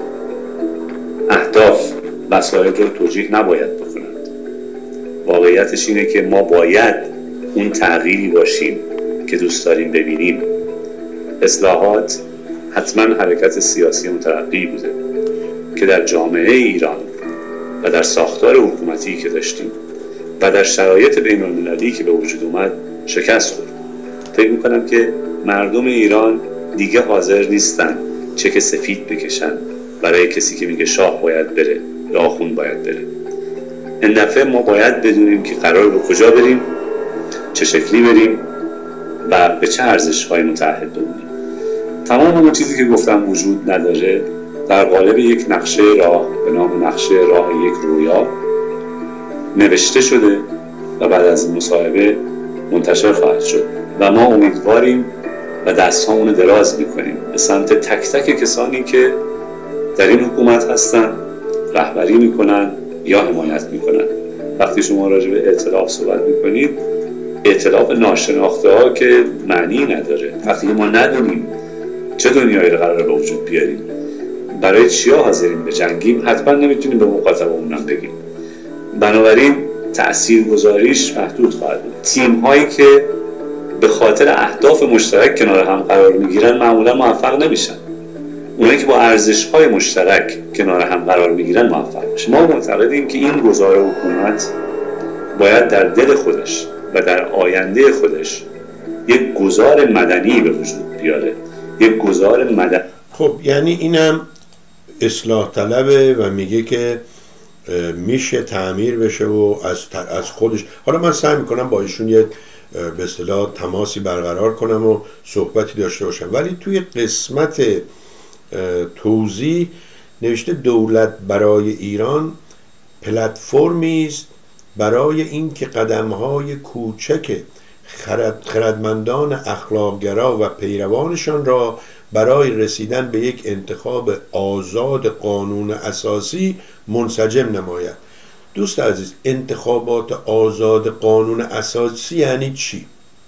اهداف مسائل رو توجیه نباید بکنند. واقعیتش اینه که ما باید اون تغییری باشیم که دوست داریم ببینیم. اصلاحات حتما حرکت سیاسی مترقی بوده که در جامعه ایران و در ساختار حکومتی که داشتیم و در شرایط بین المللی که به وجود اومد شکست خورد. فکر میکنم که مردم ایران دیگه حاضر نیستن چک سفید بکشن برای کسی که میگه شاه باید بره یا آخوند باید بره. این دفعه ما باید بدونیم که قرار به کجا بریم، چه شکلی بریم و به چه ارزش‌های متعهد بمونیم. تمام اون چیزی که گفتم وجود نداره در قالب یک نقشه راه به نام نقشه راه یک رویا نوشته شده و بعد از این مصاحبه منتشر خواهد شد و ما امیدواریم و دست‌هامون رو دراز می‌کنیم به سمت تک تک کسانی که در این حکومت هستن، رهبری می‌کنن یا حمایت می‌کنن. وقتی شما راجع به ائتلاف صحبت می‌کنید، ائتلاف ناشناخته ها که معنی نداره. وقتی ما ندونیم چه دنیایی رو قراره به وجود بیاریم، برای چیا حاضرین به جنگیم، حتما نمیتونیم به مخاطبمون هم بگیم. بنابراین تاثیرگذاریش محدود خواهد بود. تیم هایی که به خاطر اهداف مشترک کنار هم قرار میگیرن معمولا موفق نمیشن. اونایی که با ارزش های مشترک کنار هم قرار میگیرن موفق میشن. ما معتقدیم که این گزاره حکومت باید در دل خودش و در آینده خودش یک گذار مدنی به وجود بیاره. یک گذار مدنی. خب یعنی اینم اصلاح طلبه و میگه که میشه تعمیر بشه و از از خودش. حالا من سعی میکنم با ایشون یک به اصطلاح تماسی برقرار کنم و صحبتی داشته باشم، ولی توی قسمت توضیح نوشته دولت برای ایران پلتفرمی است برای اینکه قدم‌های کوچک خرد خردمندان اخلاق‌گرا و پیروانشان را برای رسیدن به یک انتخاب آزاد قانون اساسی منسجم نماید. دوست عزیز، انتخابات آزاد قانون اساسی یعنی چی؟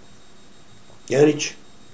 یعنی چی؟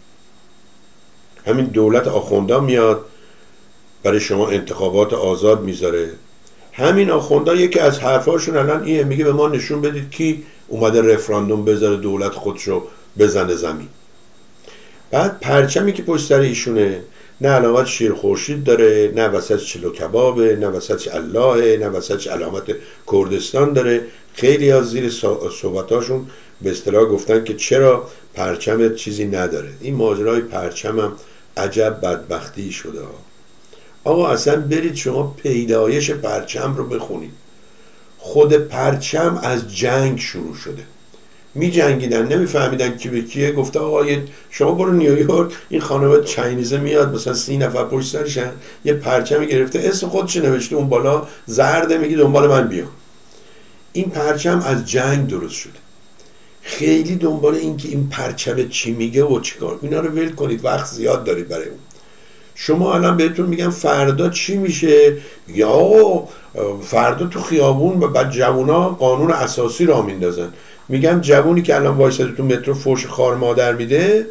همین دولت آخوندا میاد برای شما انتخابات آزاد میذاره. همین آخوندا یکی از حرفاشون الان اینه، میگه به ما نشون بدید کی اومده رفراندوم بذاره دولت خودشو بزنه زمین. بعد پرچمی که پشت سر ایشونه نه علامت شیر خورشید داره، نه وسط چلو کبابه، نه وسط الله، نه وسط علامت کردستان داره. خیلی از زیر صحبتاشون به اصطلاح گفتن که چرا پرچم چیزی نداره. این ماجرای پرچم هم عجب بدبختی شده. آقا اصلا برید شما پیدایش پرچم رو بخونید. خود پرچم از جنگ شروع شده. می جنگیدن، نمیفهمیدن کی به کیه. گفته آقا شما برو نیویورک، این خانم چاینیزه میاد مثلا سی نفر پشت سرشن، یه پرچمی گرفته اسم خودش نوشته اون بالا زرده، میگه دنبال من بیا. این پرچم از جنگ درست شده. خیلی دنبال این که این پرچم چی میگه و چیکار، اینا رو ول کنید، وقت زیاد دارید برای اون. شما الان بهتون میگم فردا چی میشه، یا فردا تو خیابون و بعد جوونا قانون اساسی را میندازن. میگم جوونی که الان وایساده تو مترو فوش خار مادر میده،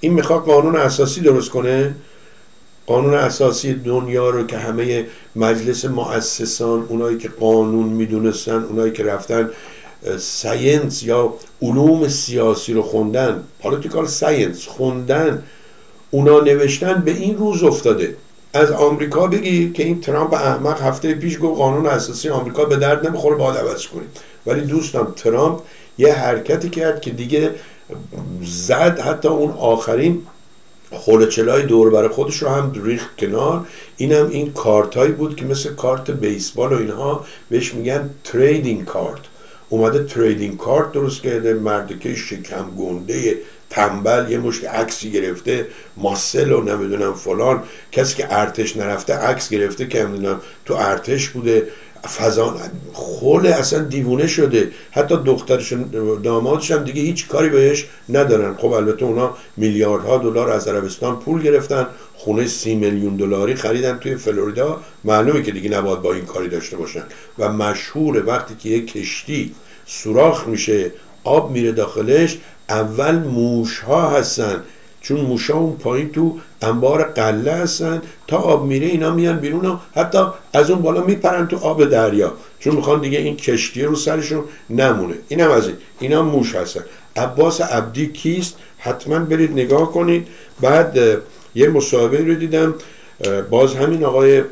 این میخواد قانون اساسی درست کنه، قانون اساسی دنیا رو که همه مجلس مؤسسان، اونایی که قانون میدونستن، اونایی که رفتن ساینس یا علوم سیاسی رو خوندن، پالیتیکال ساینس خوندن، اونا نوشتن، به این روز افتاده. از آمریکا بگی که این ترامپ احمق هفته پیش گفت قانون اساسی آمریکا به درد نمیخوره، باید عوض کنیم. ولی دوستان ترامپ یه حرکتی کرد که دیگه زد حتی اون آخرین خلوچلای دور بر خودش رو هم ریخت کنار. اینم این, این کارتایی بود که مثل کارت بیسبال و اینها بهش میگن تریدینگ کارت. اومده تریدینگ کارت درست کرده، مردکه شکم گنده تنبل یه مشت عکسی گرفته، ماسل و نمیدونم فلان، کسی که ارتش نرفته عکس گرفته که نمیدونم تو ارتش بوده، فزان خل اصلا دیوونه شده. حتی دخترش دامادش هم دیگه هیچ کاری بهش ندارن. خب البته اونا میلیاردها دلار از عربستان پول گرفتن، خونه سی میلیون دلاری خریدن توی فلوریدا، معلومه که دیگه نباید با این کاری داشته باشن. و مشهوره وقتی که یک کشتی سوراخ میشه، آب میره داخلش، اول موش ها هستن، چون موشا اون پایین تو انبار قله هستن، تا آب میره اینا میان بیرون و حتی از اون بالا میپرن تو آب دریا، چون میخوان دیگه این کشتی رو سرشون نمونه. اینم از این، اینا موش هستن. عباس عبدی کیست؟ حتما برید نگاه کنید. بعد یه مصاحبه رو دیدم، باز همین آقای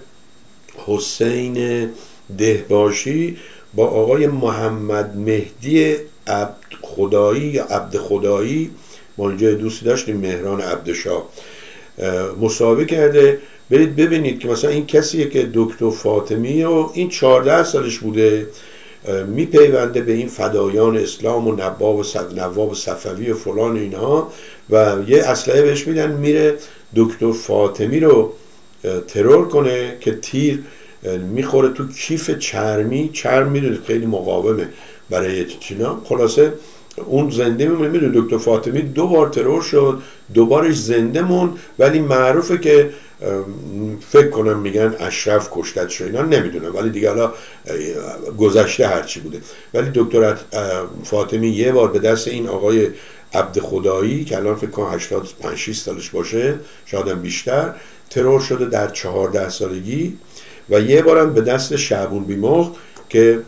حسین دهباشی با آقای محمد مهدی عبد خدایی یا عبد خدایی، ما اینجا دوستی داشتیم مهران عبدشاه، مصاحبه کرده. برید ببینید که مثلا این کسیه که دکتر فاطمی و این چهارده سالش بوده میپیونده به این فدایان اسلام و نواب نواب صفوی و فلان اینها، و یه اسلحه بهش میدن میره دکتر فاطمی رو ترور کنه که تیر میخوره تو کیف چرمی، چرم میدونید خیلی مقاومه برای چینا. خلاصه اون زنده میمونه. میدونید دکتر فاطمی دو بار ترور شد، دوبارش زنده مون، ولی معروفه که فکر کنم میگن اشرف کشتت شد، اینا نمیدونم، ولی دیگه حالا گذشته هرچی بوده. ولی دکتر فاطمی یه بار به دست این آقای عبد خدایی که الان فکر کنم هشتاد و پنج شصت سالش باشه، شاید هم بیشتر، ترور شده در چهارده سالگی، و یه بارم به دست شعبون بیمخ که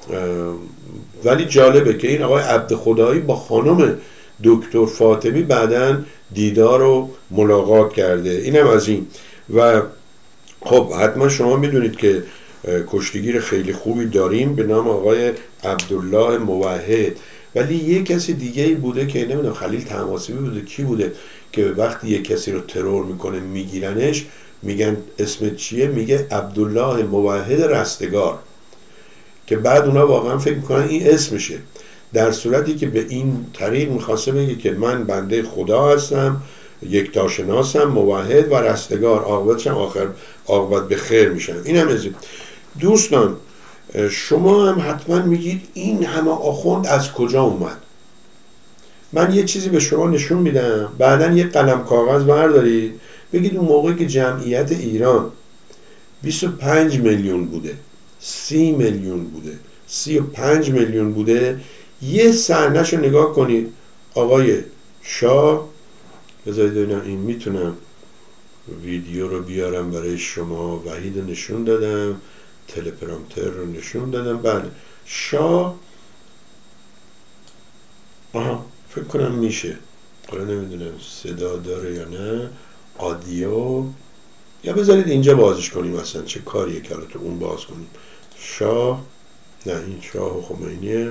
ولی جالبه که این آقای عبد خدایی با خانم دکتر فاطمی بعداً دیدار و ملاقات کرده. اینم از این. و خب حتما شما میدونید که کشتیگیر خیلی خوبی داریم به نام آقای عبدالله موحد، ولی یه کسی دیگه ای بوده که نمیدونم خلیل طهماسبی بوده کی بوده که وقتی یه کسی رو ترور میکنه میگیرنش میگن اسم چیه، میگه عبدالله موحد رستگار، که بعد اونا واقعا فکر میکنن این اسمشه، در صورتی که به این طریق میخواسته بگه که من بنده خدا هستم، یکتاشناسم، موحد و رستگار، عاقبتش هم آخر عاقبت به خیر میشن. این هم از این. دوستان شما هم حتما میگید این همه آخوند از کجا اومد. من یه چیزی به شما نشون میدم، بعدن یه قلم کاغذ بردارید بگید اون موقعی که جمعیت ایران بیست و پنج میلیون بوده، سی میلیون بوده، سی و پنج میلیون بوده، یه صحنه‌ش رو نگاه کنید. آقای شاه، بذارید ببینم این میتونم ویدیو رو بیارم برای شما، وحید رو نشون دادم، تلپرامتر رو نشون دادم، بله شاه، آها فکر کنم میشه، حالا نمیدونم صدا داره یا نه، آدیو، یا بذارید اینجا بازش کنیم اصلا چه کاریه که حالا تو اون باز کنیم. شاه، نه این شاه و خمینیه،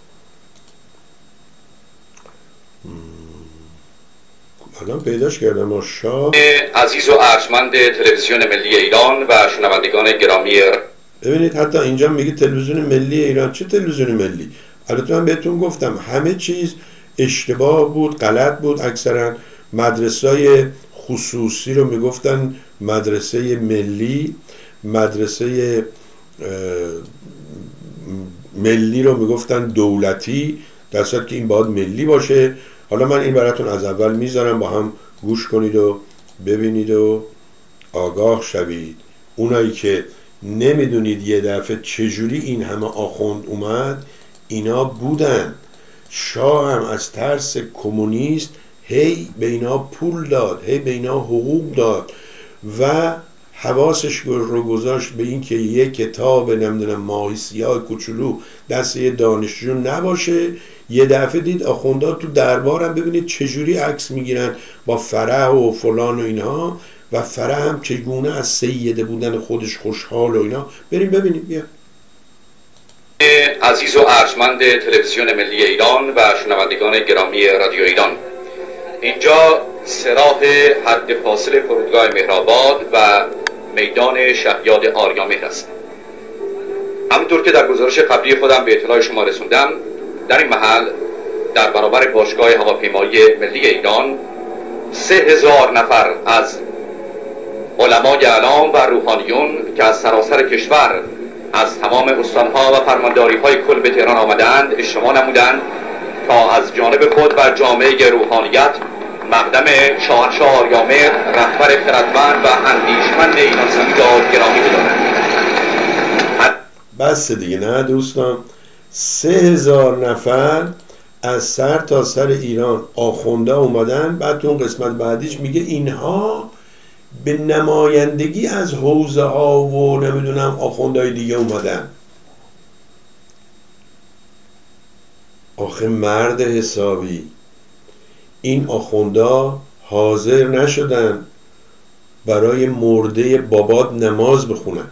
الان پیداش کردم. ما شاه عزیز و ارجمند تلویزیون ملی ایران و شنوندگان گرامی، ببینید حتی اینجا میگه تلویزیون ملی ایران. چه تلویزیون ملی؟ البته من بهتون گفتم همه چیز اشتباه بود، غلط بود. اکثرا مدرسه‌های خصوصی رو میگفتن مدرسه ملی، مدرسه ملی رو میگفتن دولتی، در صورتی که این باید ملی باشه. حالا من این براتون از اول میذارم، با هم گوش کنید و ببینید و آگاه شوید. اونایی که نمیدونید یه دفعه چجوری این همه آخوند اومد، اینا بودن. شاه هم از ترس کمونیست هی به اینا پول داد، هی به اینا حقوق داد و حواسش رو گذاشت به این که یک کتاب نمیدونم ماهی سیاه کوچولو دست یه دانشجو نباشه. یه دفعه دید آخوندا تو دربارم ببینید چجوری عکس میگیرن با فرح و فلان و اینها، و فرح هم چگونه از سیده بودن خودش خوشحال و اینا. بریم ببینیم. بیا عزیز و ارجمند تلویزیون ملی ایران و شنوندگان گرامی رادیو ایران، اینجا سراح حد فاصل فرودگاه مهرآباد و میدان شهیاد آریامهر است. همونطور که در گزارش قبلی خودم به اطلاع شما رسوندم، در این محل در برابر باشگاه هواپیمایی ملی ایران سه هزار نفر از علمای اعلام و روحانیون که از سراسر کشور از تمام استانها و فرمانداری‌های کل به تهران آمدند اجتماع نمودند تا از جانب خود و جامعه روحانیت مقدم شاهنشاه آریامهر رهبر خردمند و اندیشمند ایران زمین را گرامی بدارند. بس دیگه نه دوستان، سه هزار نفر از سر تا سر ایران آخونده اومدن. بعد تو اون قسمت بعدیش میگه اینها به نمایندگی از حوزه ها و نمیدونم آخوندهای دیگه اومدن. آخه مرد حسابی، این آخوندا حاضر نشدن برای مرده بابات نماز بخونن.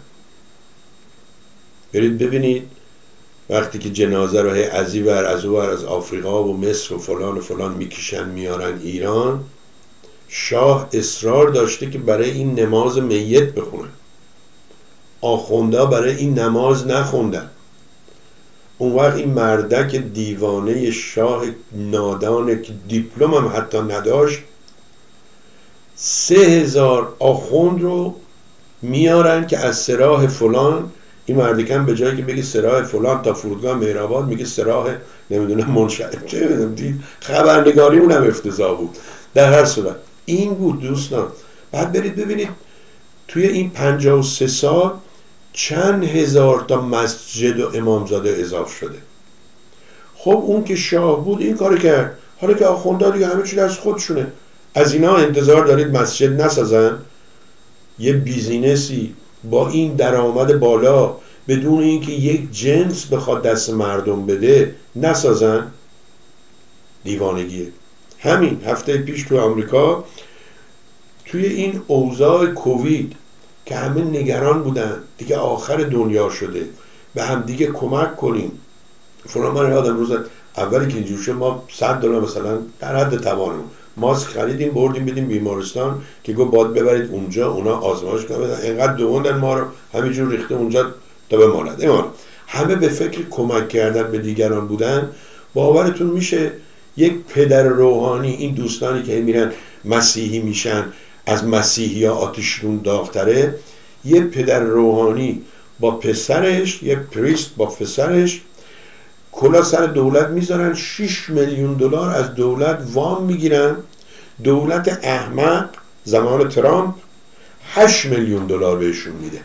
برید ببینید وقتی که جنازه رو از این ور از اون ور از آفریقا و مصر و فلان و فلان میکشن میارن ایران، شاه اصرار داشته که برای این نماز میت بخونن. آخوندا برای این نماز نخوندن. اون وقت این مردک دیوانه شاه نادانه که دیپلم هم حتی نداشت، سه هزار آخوند رو میارن که از سراح فلان، این مردکم به جایی که بگه سراح فلان تا فرودگاه مهرآباد میگه سراح نمیدونم منشأ، چه میدونم دید خبرنگاری اونم افتضاح بود. در هر صورت این بود دوستان. بعد برید ببینید توی این پنجاه و سه سال چند هزار تا مسجد و امامزاده اضافه شده. خب اون که شاه بود این کار کرد، حالا که آخوندا دیگه همه چی از خودشونه، از اینا انتظار دارید مسجد نسازن؟ یه بیزینسی با این درآمد بالا بدون اینکه یک جنس بخواد دست مردم بده نسازن؟ دیوانگیه. همین هفته پیش تو آمریکا توی این اوضاع کووید که همه نگران بودن دیگه آخر دنیا شده به هم دیگه کمک کنیم فلان، من یادم روز اولی که اینجور شد ما صد دلار مثلا در حد توانمون ماسک خریدیم بردیم بدیم بیمارستان که گفت باید ببرید اونجا اونا آزمایش کنن، اینقدر دووندن ما رو همینجور ریخته اونجا تا بماند. ایمان همه به فکر کمک کردن به دیگران بودن. باورتون میشه یک پدر روحانی، این دوستانی که میرن مسیحی میشن از مسیحی ها آتیشون داغتره، یه پدر روحانی با پسرش، یه پریست با پسرش کلا سر دولت میذارن، شش میلیون دلار از دولت وام میگیرن. دولت احمق زمان ترامپ هشت میلیون دلار بهشون میده.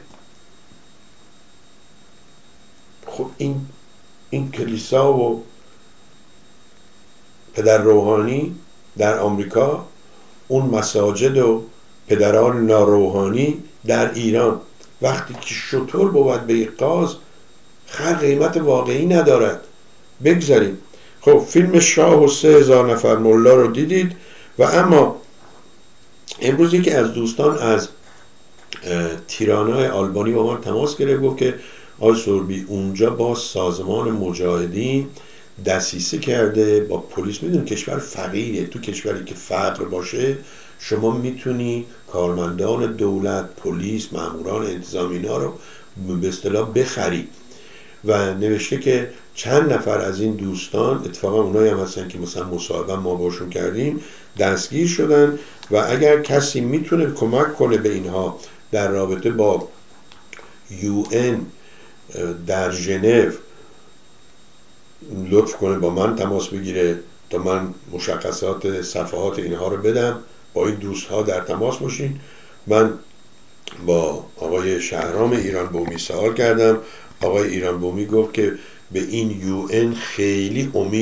خب این این کلیسا و پدر روحانی در آمریکا، اون مساجد و پدران ناروحانی در ایران، وقتی که شطور بود به یک قاز خر قیمت واقعی ندارد. بگذاریم. خب فیلم شاه و سه هزار نفر ملا رو دیدید. و اما امروز یکی از دوستان از تیرانای آلبانی با من تماس گرفت، گفت که آقای سربی اونجا با سازمان مجاهدین دسیسه کرده با پلیس. میدونی کشور فقیره، تو کشوری که فقر باشه شما میتونی کارمندان دولت، پلیس، ماموران انتظامی اینا رو به اصطلاح بخری. و نوشته که چند نفر از این دوستان، اتفاقا اونایی هم هستن که مثلا مصاحبه ما باشون کردیم، دستگیر شدن. و اگر کسی میتونه کمک کنه به اینها در رابطه با یو ان در ژنو، لطف کنه با من تماس بگیره تا من مشخصات صفحات اینها رو بدم، با این دوست ها در تماس باشین. من با آقای شهرام ایران بومی سوال کردم. آقای ایران بومی گفت که به این یو ان خیلی امید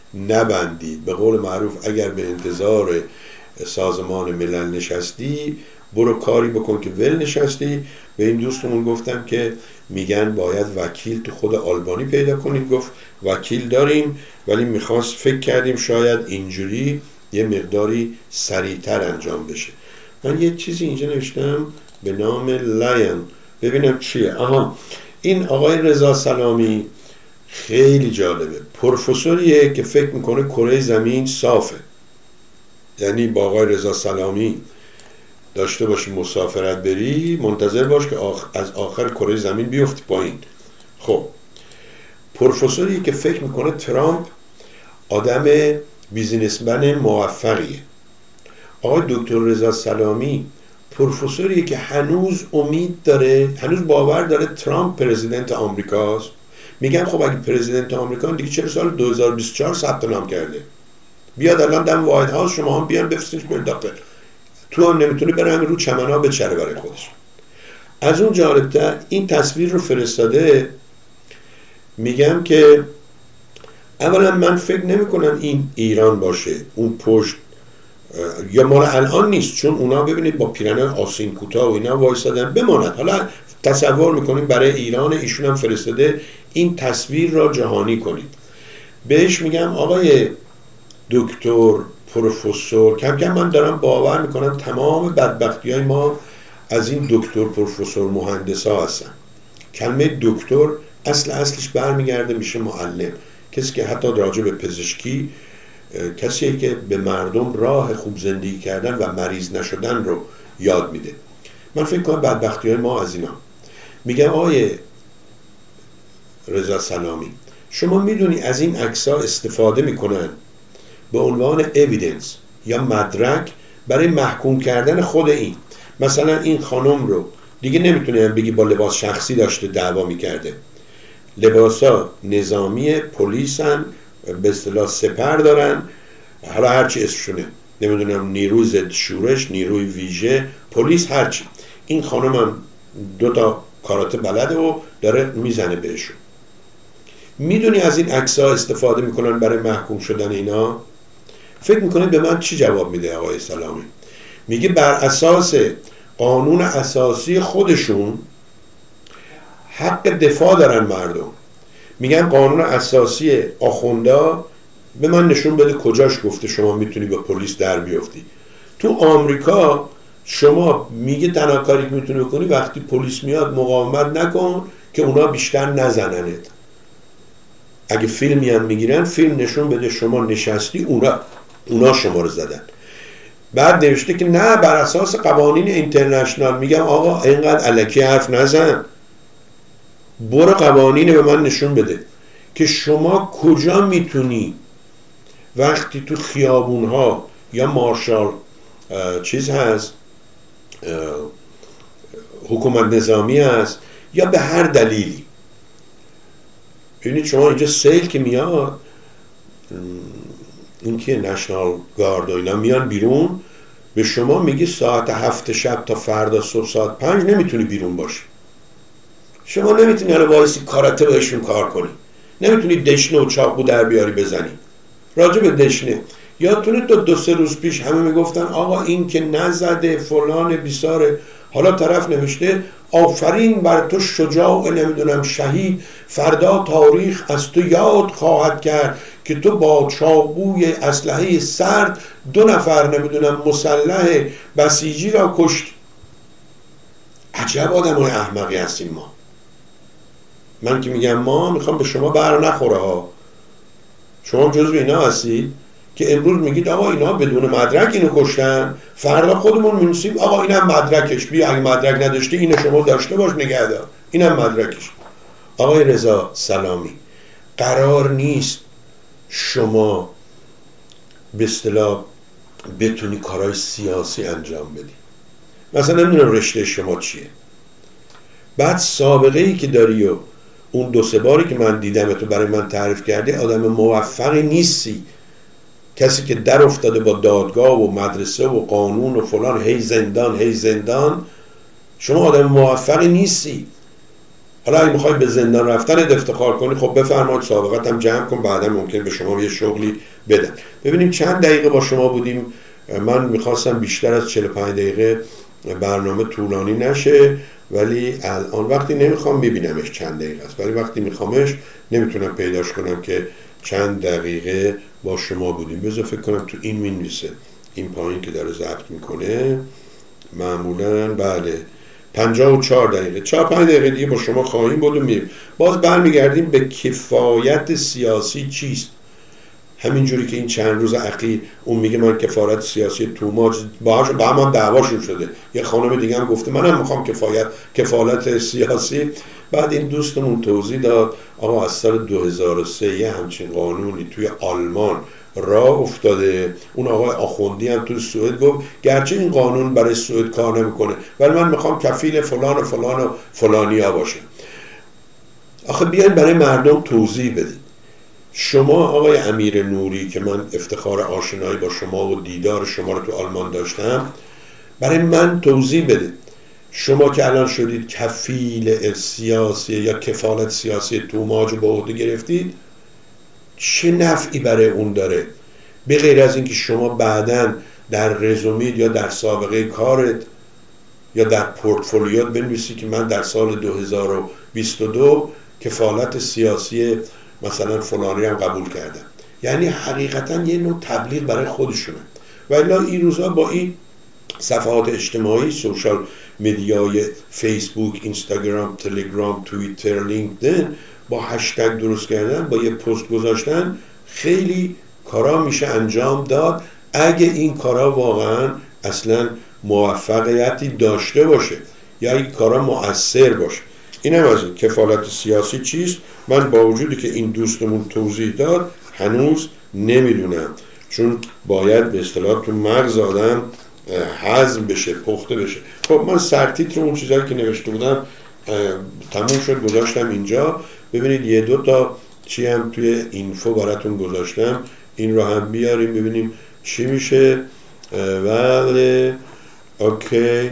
نبندید. به قول معروف اگر به انتظار سازمان ملل نشستی برو کاری بکن که ول نشستی. به این دوستمون گفتم که میگن باید وکیل تو خود آلبانی پیدا کنید. گفت وکیل داریم ولی میخواست فکر کردیم شاید اینجوری یه مقداری سریعتر انجام بشه. من یه چیزی اینجا نوشتم به نام لاین، ببینم چیه. آها، این آقای رضا سلامی خیلی جالبه، پروفسوریه که فکر میکنه کره زمین صافه. یعنی با آقای رضا سلامی داشته باشی مسافرت بری، منتظر باش که آخ... از آخر کره زمین بیفتی پایین. خب پروفسوری که فکر میکنه ترامپ آدم بیزینسمن موفقیه. آقای دکتر رضا سلامی پروفسوری که هنوز امید داره، هنوز باور داره ترامپ پرزیدنت آمریکاست. میگم خب اگه پرزیدنت آمریکا دیگه چرا سال دو هزار و بیست و چهار ثبت نام کرده؟ بیاد الان دم وایت هاوس، شما هم بیان بفرستینش بر داخل. تو هم نمیتونه بره همین رو چمن‌ها بچره برای خودش. از اون جالبتر این تصویر رو فرستاده. میگم که اولا من فکر نمی کنم این ایران باشه، اون پشت یا مال الان نیست، چون اونا ببینید با پیرنه آسین کوتاه و اینا وایسادن. بماند حالا تصور میکنیم برای ایران، ایشون هم فرستاده این تصویر را جهانی کنید. بهش میگم آقای دکتر پروفسور، کم کم من دارم باور میکنم تمام بدبختی های ما از این دکتر پروفسور مهندس ها هستن. کلمه دکتر اصل اصلش برمیگرده میشه معلم، کسی که حتی راجع به پزشکی، کسی که به مردم راه خوب زندگی کردن و مریض نشدن رو یاد میده. من فکر کنم بدبختی های ما از اینا. میگم آقای رضا سلامی، شما میدونی از این عکس‌ها استفاده میکنن به عنوان اویدنس یا مدرک برای محکوم کردن خود این. مثلا این خانم رو دیگه نمیتونه بگی با لباس شخصی داشته دعوا میکرده. لباسا نظامی، پلیسن، به اصطلاح سپر دارن، حالا هرچی اسمشونه، نمیدونم نیروی ضد شورش، نیروی ویژه، پلیس، هرچی. این خانم هم دو تا کاراته بلده و داره میزنه بهشون. میدونی از این عکس‌ها استفاده میکنن برای محکوم شدن اینا؟ فکر میکنه به من چی جواب میده آقای سلامی؟ میگه بر اساس قانون اساسی خودشون حق دفاع دارن مردم. میگن قانون اساسی آخوندا، به من نشون بده کجاش گفته شما میتونی با پلیس در بیفتی. تو آمریکا شما میگه تنها کاری که میتونی بکنی وقتی پلیس میاد مقاومت نکن که اونا بیشتر نزننت. اگه فیلمی هم میگیرن فیلم نشون بده شما نشستی اونا اونا شما رو زدن. بعد نوشته که نه بر اساس قوانین اینترنشنال. میگم آقا اینقدر الکی حرف نزن، برو قوانین به من نشون بده که شما کجا میتونی وقتی تو خیابون ها یا مارشال چیز هست، حکومت نظامی هست یا به هر دلیلی، ببینید شما اینجا سیل که میاد، این که نشنال گارد و اینا میان بیرون، به شما میگی ساعت هفت شب تا فردا صبح ساعت پنج نمیتونی بیرون باشی. شما نمیتونی حالا وایسی کاراته بهشون کار کنی، نمیتونی دشنه و چاقو در بیاری بزنی. راجع به دشنه یادتونه تو دو سه روز پیش همه میگفتن آقا این که نزده فلان بیساره، حالا طرف نوشته آفرین بر تو شجاع نمیدونم شهید، فردا تاریخ از تو یاد خواهد کرد که تو با چاقوی اسلحه سرد دو نفر نمیدونم مسلح بسیجی را کشت. عجب آدم های احمقی هستیم ما. من که میگم ما، میخوام به شما بر نخوره ها، شما جزو اینا هستید که امروز میگید آقا اینا بدون مدرک اینو کشتن، فردا خودمون می‌نویسیم آقا اینم مدرکش، بیا اگه مدرک نداشته اینو شما داشته باش نگهدار، اینم مدرکش. آقای رضا سلامی، قرار نیست شما به اصطلاح بتونی کارهای سیاسی انجام بدی. مثلا نمیدونم رشته شما چیه، بعد سابقه ای که داری و اون دو سه باری که من دیدم تو برای من تعریف کردی آدم موفقی نیستی. کسی که در افتاده با دادگاه و مدرسه و قانون و فلان، هی زندان هی زندان، شما آدم موفقی نیستی. حالا اگه میخوای به زندان رفتن افتخار کنی خب بفرمایید سابقت هم جمع کن، بعدا ممکن به شما یه شغلی بدن. ببینیم چند دقیقه با شما بودیم. من میخواستم بیشتر از چهل و پنج دقیقه برنامه طولانی نشه، ولی الان وقتی نمیخوام میبینمش چند دقیقه است، ولی وقتی میخوامش نمیتونم پیداش کنم که چند دقیقه با شما بودیم. بذار فکر کنم تو این مینویسه، این پایین که داره ضبط میکنه معمولا بله پنجاه و چهار دقیقه، چهار پنج دقیقه دیگه با شما خواهیم بود و میریم. باز برمیگردیم به کفایت سیاسی چیست. همینجوری که این چند روز اخیر اون میگه من کفایت سیاسی توماج باهاش با هم دعواشون شده، یه خانم دیگه هم گفته منم میخوام کفایت کفالت سیاسی. بعد این دوستمون توضیح داد آقا از سال دو هزار و سه یه همچین قانونی توی آلمان راه افتاده. اون آقای آخوندی هم تو سوئد گفت گرچه این قانون برای سوئد کار نمیکنه ولی من میخوام کفیل فلان و فلان و فلانیا باشه. آخه بیاین برای مردم توضیح بدید. شما آقای امیر نوری که من افتخار آشنایی با شما و دیدار شما رو تو آلمان داشتم، برای من توضیح بدید. شما که الان شدید کفیل سیاسی یا کفالت سیاسی توماج رو به عهده گرفتید، چه نفعی برای اون داره؟ به غیر از اینکه شما بعداً در رزومید یا در سابقه کارت یا در پورتفولیوت بنویسی که من در سال دو هزار و بیست و دو کفالت سیاسی مثلا فلانی هم قبول کردم. یعنی حقیقتا یه نوع تبلیغ برای خودشونه. ولی این روزها با این صفحات اجتماعی، سوشال مدیای فیسبوک، اینستاگرام، تلگرام، توییتر، لینکدین، با هشتگ درست کردن، با یه پست گذاشتن خیلی کارا میشه انجام داد اگه این کارا واقعا اصلا موفقیتی داشته باشه یا این کارا مؤثر باشه. اینم از این کفالت سیاسی چیست. من با وجودی که این دوستمون توضیح داد هنوز نمیدونم، چون باید به اصطلاح تو مغز آدم هضم بشه، پخته بشه. خب من سرتیتر اون چیزایی که نوشته بودم تموم شد گذاشتم اینجا. ببینید یه دو تا چی هم توی اینفو براتون گذاشتم، این رو هم بیاریم ببینیم چی میشه. بله اوکی،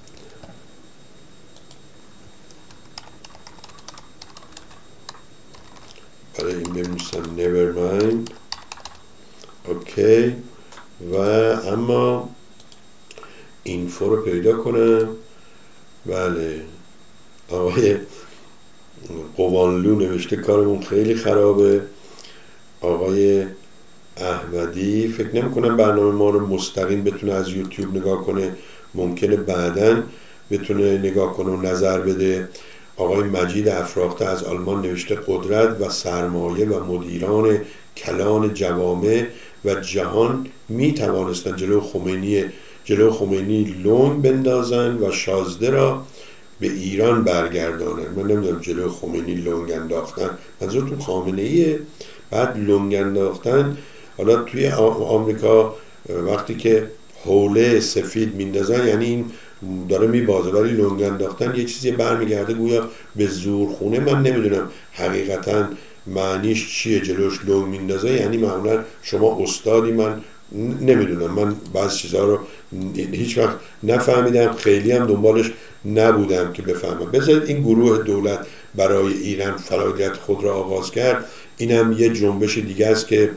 برای این بنویسم never mind. اوکی، و اما اینفو رو پیدا کنم. بله آقای قوانلو نوشته کارمون خیلی خرابه. آقای احمدی فکر نمی کنم برنامه ما رو مستقیم بتونه از یوتیوب نگاه کنه، ممکنه بعداً بتونه نگاه کنه و نظر بده. آقای مجید افراخته از آلمان نوشته قدرت و سرمایه و مدیران کلان جوامع و جهان می توانستند جلو خمینی جلو خمینی لنگ بندازن و شازده را به ایران برگردانن. من نمیدونم جلو خمینی لنگ انداختن منظورتون خامنه ایه؟ بعد لنگ انداختن، حالا توی آمریکا وقتی که حوله سفید میندازن یعنی این داره میبازه، ولی لنگ انداختن یه چیزی برمیگرده گویا به زورخونه. من نمیدونم حقیقتا معنیش چیه جلوش لنگ میندازه، یعنی معمولا شما استادی، من نمیدونم، من بعض چیزها رو هیچ وقت نفهمیدم، خیلی هم دنبالش نبودم که بفهمم. بذارید این گروه دولت برای ایران فعالیت خود را آغاز کرد، اینم یه جنبش دیگه است که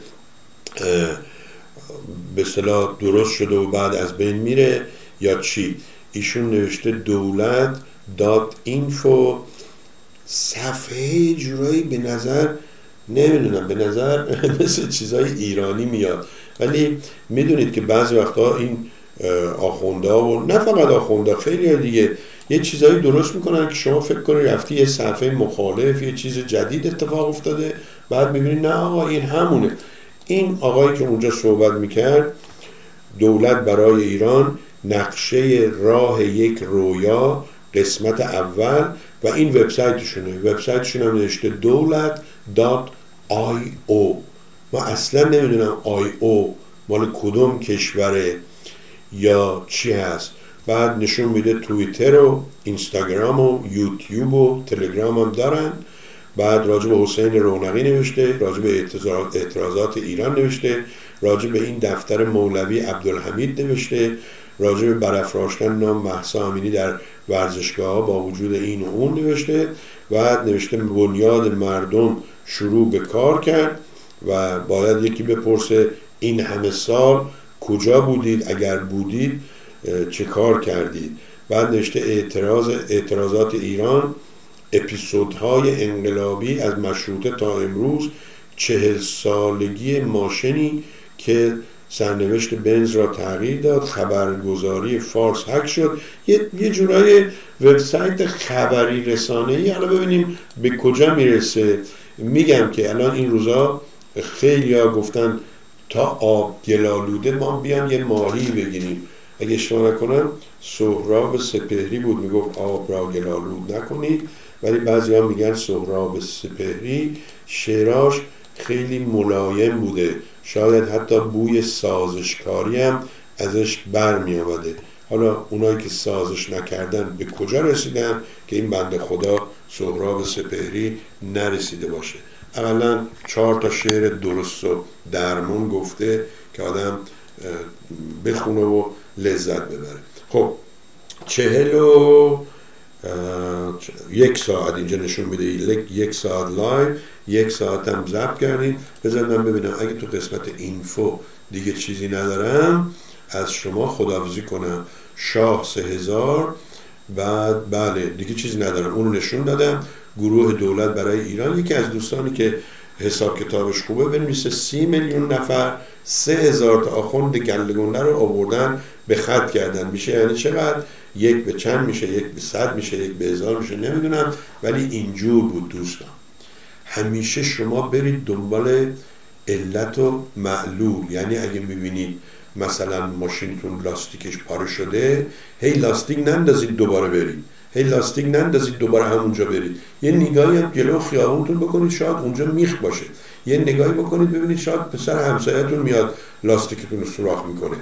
به اصطلاح درست شده و بعد از بین میره یا چی. ایشون نوشته دولت دات اینفو، صفحه جورایی به نظر نمیدونم به نظر مثل چیزای ایرانی میاد، ولی میدونید که بعضی وقتا این آخوندا و نه فقط آخوندا خیلی دیگه یه چیزایی درست میکنن که شما فکر کنید رفتی یه صفحه مخالف یه چیز جدید اتفاق افتاده، بعد میبینید نه آقا این همونه. این آقایی که اونجا صحبت میکرد دولت برای ایران نقشه راه یک رویا قسمت اول و این وبسایتشونه، وبسایتشون هم نوشته دولت دات آی او. من اصلا نمیدونم آی او مال کدوم کشوره یا چی هست. بعد نشون میده توییتر و اینستاگرام و یوتیوب و تلگرام هم دارن. بعد راجع به حسین رونقی نوشته، راجع به اعتراضات ایران نوشته، راجع به این دفتر مولوی عبدالحمید نوشته، راجع به برافراشتن نام مهسا امینی در ورزشگاه با وجود این و اون نوشته و نوشته بنیاد مردم شروع به کار کرد و باید یکی بپرسه این همه سال کجا بودید، اگر بودید چه کار کردید. بعد نوشته اعتراض اعتراضات ایران، اپیزودهای انقلابی از مشروطه تا امروز، چهل سالگی ماشینی که سرنوشت بنز را تغییر داد، خبرگزاری فارس هک شد، یه, یه جورای وبسایت خبری رسانه‌ای. حالا ببینیم به کجا میرسه. میگم که الان این روزا خیلی ها گفتن تا آب گلالوده ما بیان یه ماهی بگیریم. اگه اشتباه نکنم سهراب سپهری بود میگفت آب را گلالود نکنید، ولی بعضی ها میگن سهراب سپهری شعراش خیلی ملایم بوده، شاید حتی بوی سازشکاری هم ازش بر می آمده. حالا اونایی که سازش نکردن به کجا رسیدن که این بنده خدا سهراب سپهری نرسیده باشه؟ اولا چهار تا شعر درست و درمون گفته که آدم بخونه و لذت ببره. خب چهل و یک ساعت اینجا نشون میده، یک ساعت لایو، یک ساعت هم ضبط کردیم. بذار من ببینم اگه تو قسمت اینفو دیگه چیزی ندارم از شما خداحافظی کنم. شاه سه هزار، بعد بله دیگه چیزی ندارم، اونو نشون دادم. گروه دولت برای ایران، یکی از دوستانی که حساب کتابش خوبه بنویسه سی میلیون نفر سه هزار تا آخوند گلگونه رو آوردن به خط کردن. میشه یعنی چقدر؟ یک به چند میشه؟ یک به صد میشه؟ یک به هزار میشه؟ نمیدونم، ولی اینجور بود دوستان. همیشه شما برید دنبال علت و معلول. یعنی اگه میبینید مثلا ماشینتون لاستیکش پاره شده، هی لاستیک نندازید دوباره برید، هی لاستیک نندازید دوباره همونجا برید. یه نگاهی هم جلو خیابونتون بکنید، شاید اونجا میخ باشه. یه نگاهی بکنید ببینید شاید پسر همسایه‌تون میاد لاستیکتون رو سوراخ میکنه.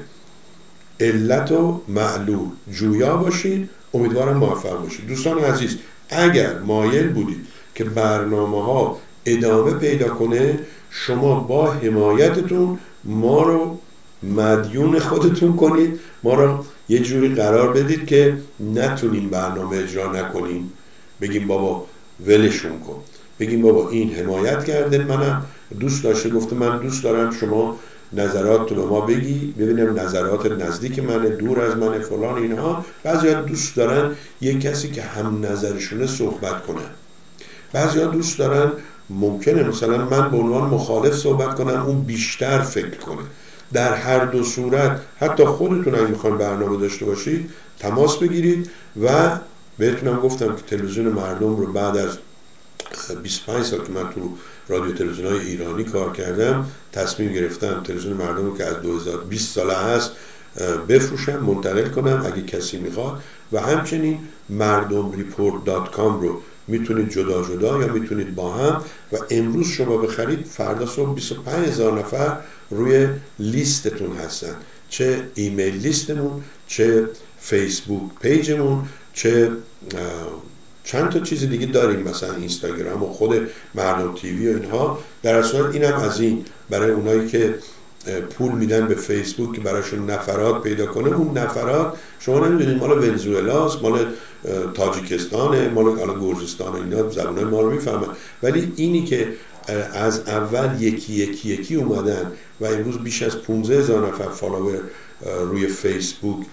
علت و معلول جویا باشید. امیدوارم موفق باشید. دوستان عزیز، اگر مایل بودید که برنامه ها ادامه پیدا کنه، شما با حمایتتون ما رو مدیون خودتون کنید، ما رو یه جوری قرار بدید که نتونیم برنامه اجرا نکنیم، بگیم بابا ولشون کن، بگیم بابا این حمایت کرده، منم دوست داشته، گفته من دوست دارم شما نظرات تو به ما بگی، ببینم نظرات نزدیک منه، دور از منه، فلان اینها. بعضیا دوست دارن یک کسی که هم نظرشونه صحبت کنن، بعضیا دوست دارن ممکنه مثلا من به عنوان مخالف صحبت کنم، اون بیشتر فکر کنه. در هر دو صورت حتی خودتون اگه میخواین برنامه داشته باشید تماس بگیرید. و بهتونم گفتم که تلویزیون مردم رو بعد از بیست و پنج سال که من تو رادیو تلویزیون‌های ایرانی کار کردم تصمیم گرفتم تلویزیون مردم رو که از دو هزار و بیست ساله هست بفروشم، منتقل کنم اگه کسی میخواد. و همچنین مردم ریپورت دات کام رو میتونید جدا جدا یا میتونید با هم. و امروز شما بخرید فردا صبح بیست و پنج هزار نفر روی لیستتون هستن، چه ایمیل لیستمون، چه فیسبوک پیجمون، چه چند تا چیز دیگه داریم، مثلا اینستاگرام و خود مردم تیوی و اینها. در اصل اینم از این برای اونایی که پول میدن به فیسبوک که براشون نفرات پیدا کنه. اون نفرات شما نمیدونید مال ونزوئلاست، مال تاجیکستانه، مال گرجستان، اینا زبانای ما رو میفهمن. ولی اینی که از اول یکی یکی یکی اومدن و امروز بیش از پانزده هزار نفر فالوور روی فیسبوک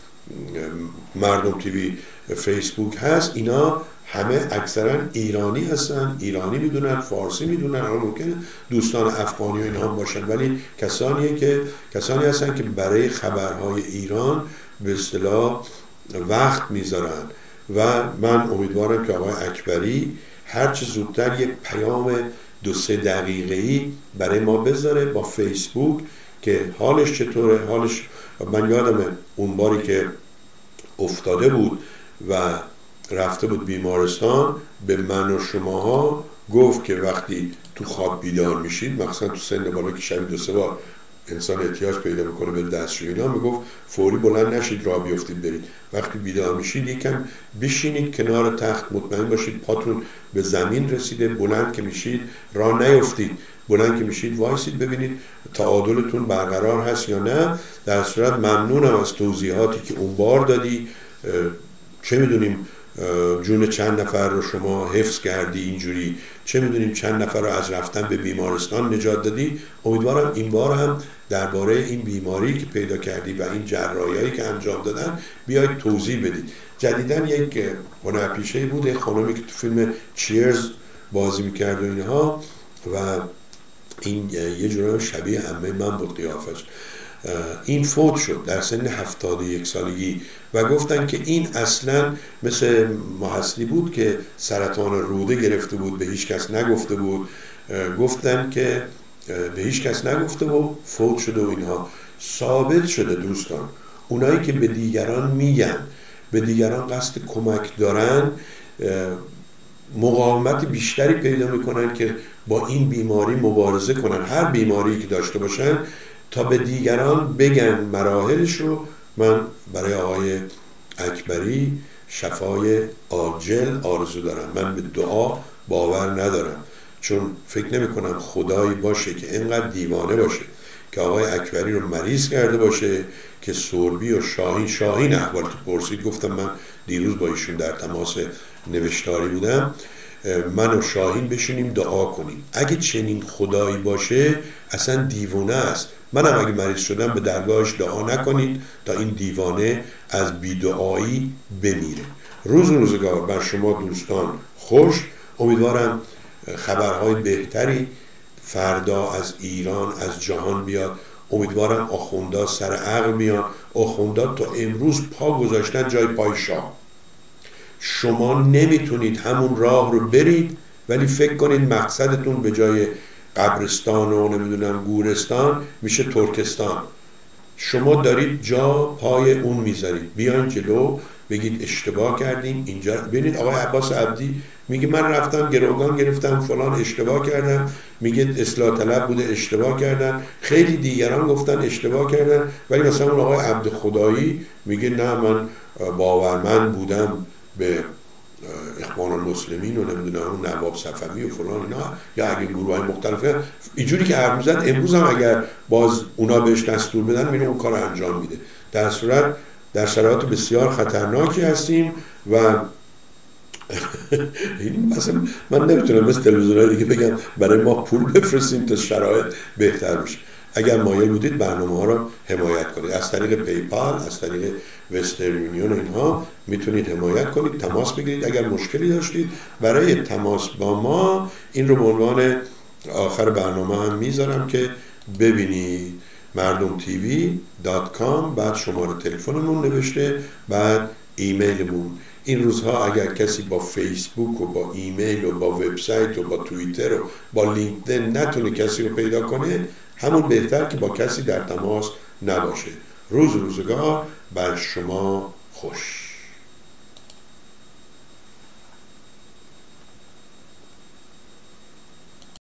مردم تیوی فیسبوک هست، اینا همه اکثرا ایرانی هستن، ایرانی میدونن، فارسی میدونن، حالا ممکنه دوستان افغانی و اینها هم باشن، ولی کسانیه که کسانی هستن که برای خبرهای ایران به اصطلاح وقت میذارن. و من امیدوارم که آقای اکبری هرچه زودتر یک پیام دو سه دقیقه‌ای برای ما بذاره با فیسبوک که حالش چطوره. حالش من یادمه اون باری که افتاده بود و رفته بود بیمارستان، به من و شماها گفت که وقتی تو خواب بیدار میشید، مثلا تو سن بالا که شب دو سه بار انسان احتیاج پیدا میکنه به دستشویی اینا، میگفت فوری بلند نشید راه بیافتید برید، وقتی بیدار میشید یکم بشینید کنار تخت، مطمئن باشید پاتون به زمین رسیده، بلند که میشید راه نیفتید، بلند که میشید وایسید ببینید تعادلتون برقرار هست یا نه. در صورت ممنونم از توضیحاتی که اون بار دادی. چه میدونیم جون چند نفر رو شما حفظ کردی اینجوری، چه میدونیم چند نفر رو از رفتن به بیمارستان نجات دادی. امیدوارم این بار هم درباره این بیماری که پیدا کردی و این جراحی‌هایی که انجام دادن بیاید توضیح بدید. جدیداً یک هنرپیشه بوده خانمی که تو فیلم چیرز بازی میکرد و اینها و این یه جورایی شبیه عمه من بود قیافش. این فوت شد در سن هفتاد و یک سالگی و گفتن که این اصلا مثل محصلی بود که سرطان روده گرفته بود، به هیچ کس نگفته بود، گفتن که به هیچ کس نگفته و فوت شده و اینها. ثابت شده دوستان اونایی که به دیگران میگن، به دیگران قصد کمک دارن، مقاومت بیشتری پیدا میکنن که با این بیماری مبارزه کنن، هر بیماری که داشته باشن، تا به دیگران بگن مراحلش رو. من برای آقای اکبری شفای عاجل آرزو دارم. من به دعا باور ندارم، چون فکر نمی کنم خدایی باشه که اینقدر دیوانه باشه که آقای اکبری رو مریض کرده باشه که سوربی و شاهین شاهین احوال تو پرسید. گفتم من دیروز با ایشون در تماس نوشتاری بودم، من و شاهین بشینیم دعا کنیم. اگه چنین خدایی باشه اصلا دیوانه است. منم اگه مریض شدم به درگاهش دعا نکنید تا این دیوانه از بی‌دعایی بمیره. روز روزگار بر شما دوستان خوش. امیدوارم خبرهای بهتری فردا از ایران، از جهان بیاد. امیدوارم آخوندا سر عقل بیان. آخوندا تا امروز پا گذاشتن جای پای شاه. شما نمیتونید همون راه رو برید ولی فکر کنید مقصدتون به جای قبرستان و نمیدونم گورستان میشه ترکستان. شما دارید جا پای اون میذارید. بیاین جلو بگید اشتباه کردیم اینجا. ببینید آقای عباس عبدی میگه من رفتم گروگان گرفتم فلان اشتباه کردم، میگه اصلاح طلب بوده اشتباه کردن. خیلی دیگران گفتن اشتباه کردن ولی مثلا اون آقای عبد خدایی میگه نه من باورمند بودم به اخوان المسلمین و نمیدونم اون نواب صفوی و فلان اینا، یا اگه گروه های مختلفه اینجوری که حرف میزد امروز هم اگر باز اونا بهش دستور بدن میره اون کار انجام میده. در صورت در شرایط بسیار خطرناکی هستیم و این مثلا من نمیتونم مثل تلویزیون‌های دیگه بگم برای ما پول بفرستیم تا شرایط بهتر بشه. اگر مایل بودید برنامه ها رو حمایت کنید از طریق پیپال، از طریق وسترن یونیون اینها میتونید حمایت کنید، تماس بگیرید. اگر مشکلی داشتید برای تماس با ما این رو به عنوان آخر برنامه هم میذارم که ببینید. مردم تیوی دات کام، بعد شماره تلفنمون نوشته، بعد ایمیلمون. این روزها اگر کسی با فیسبوک و با ایمیل و با وبسایت و با توییتر و با لینکدین نتونه کسی رو پیدا کنه، همون بهتر که با کسی در تماس نباشه. روز روزگار بر شما خوش.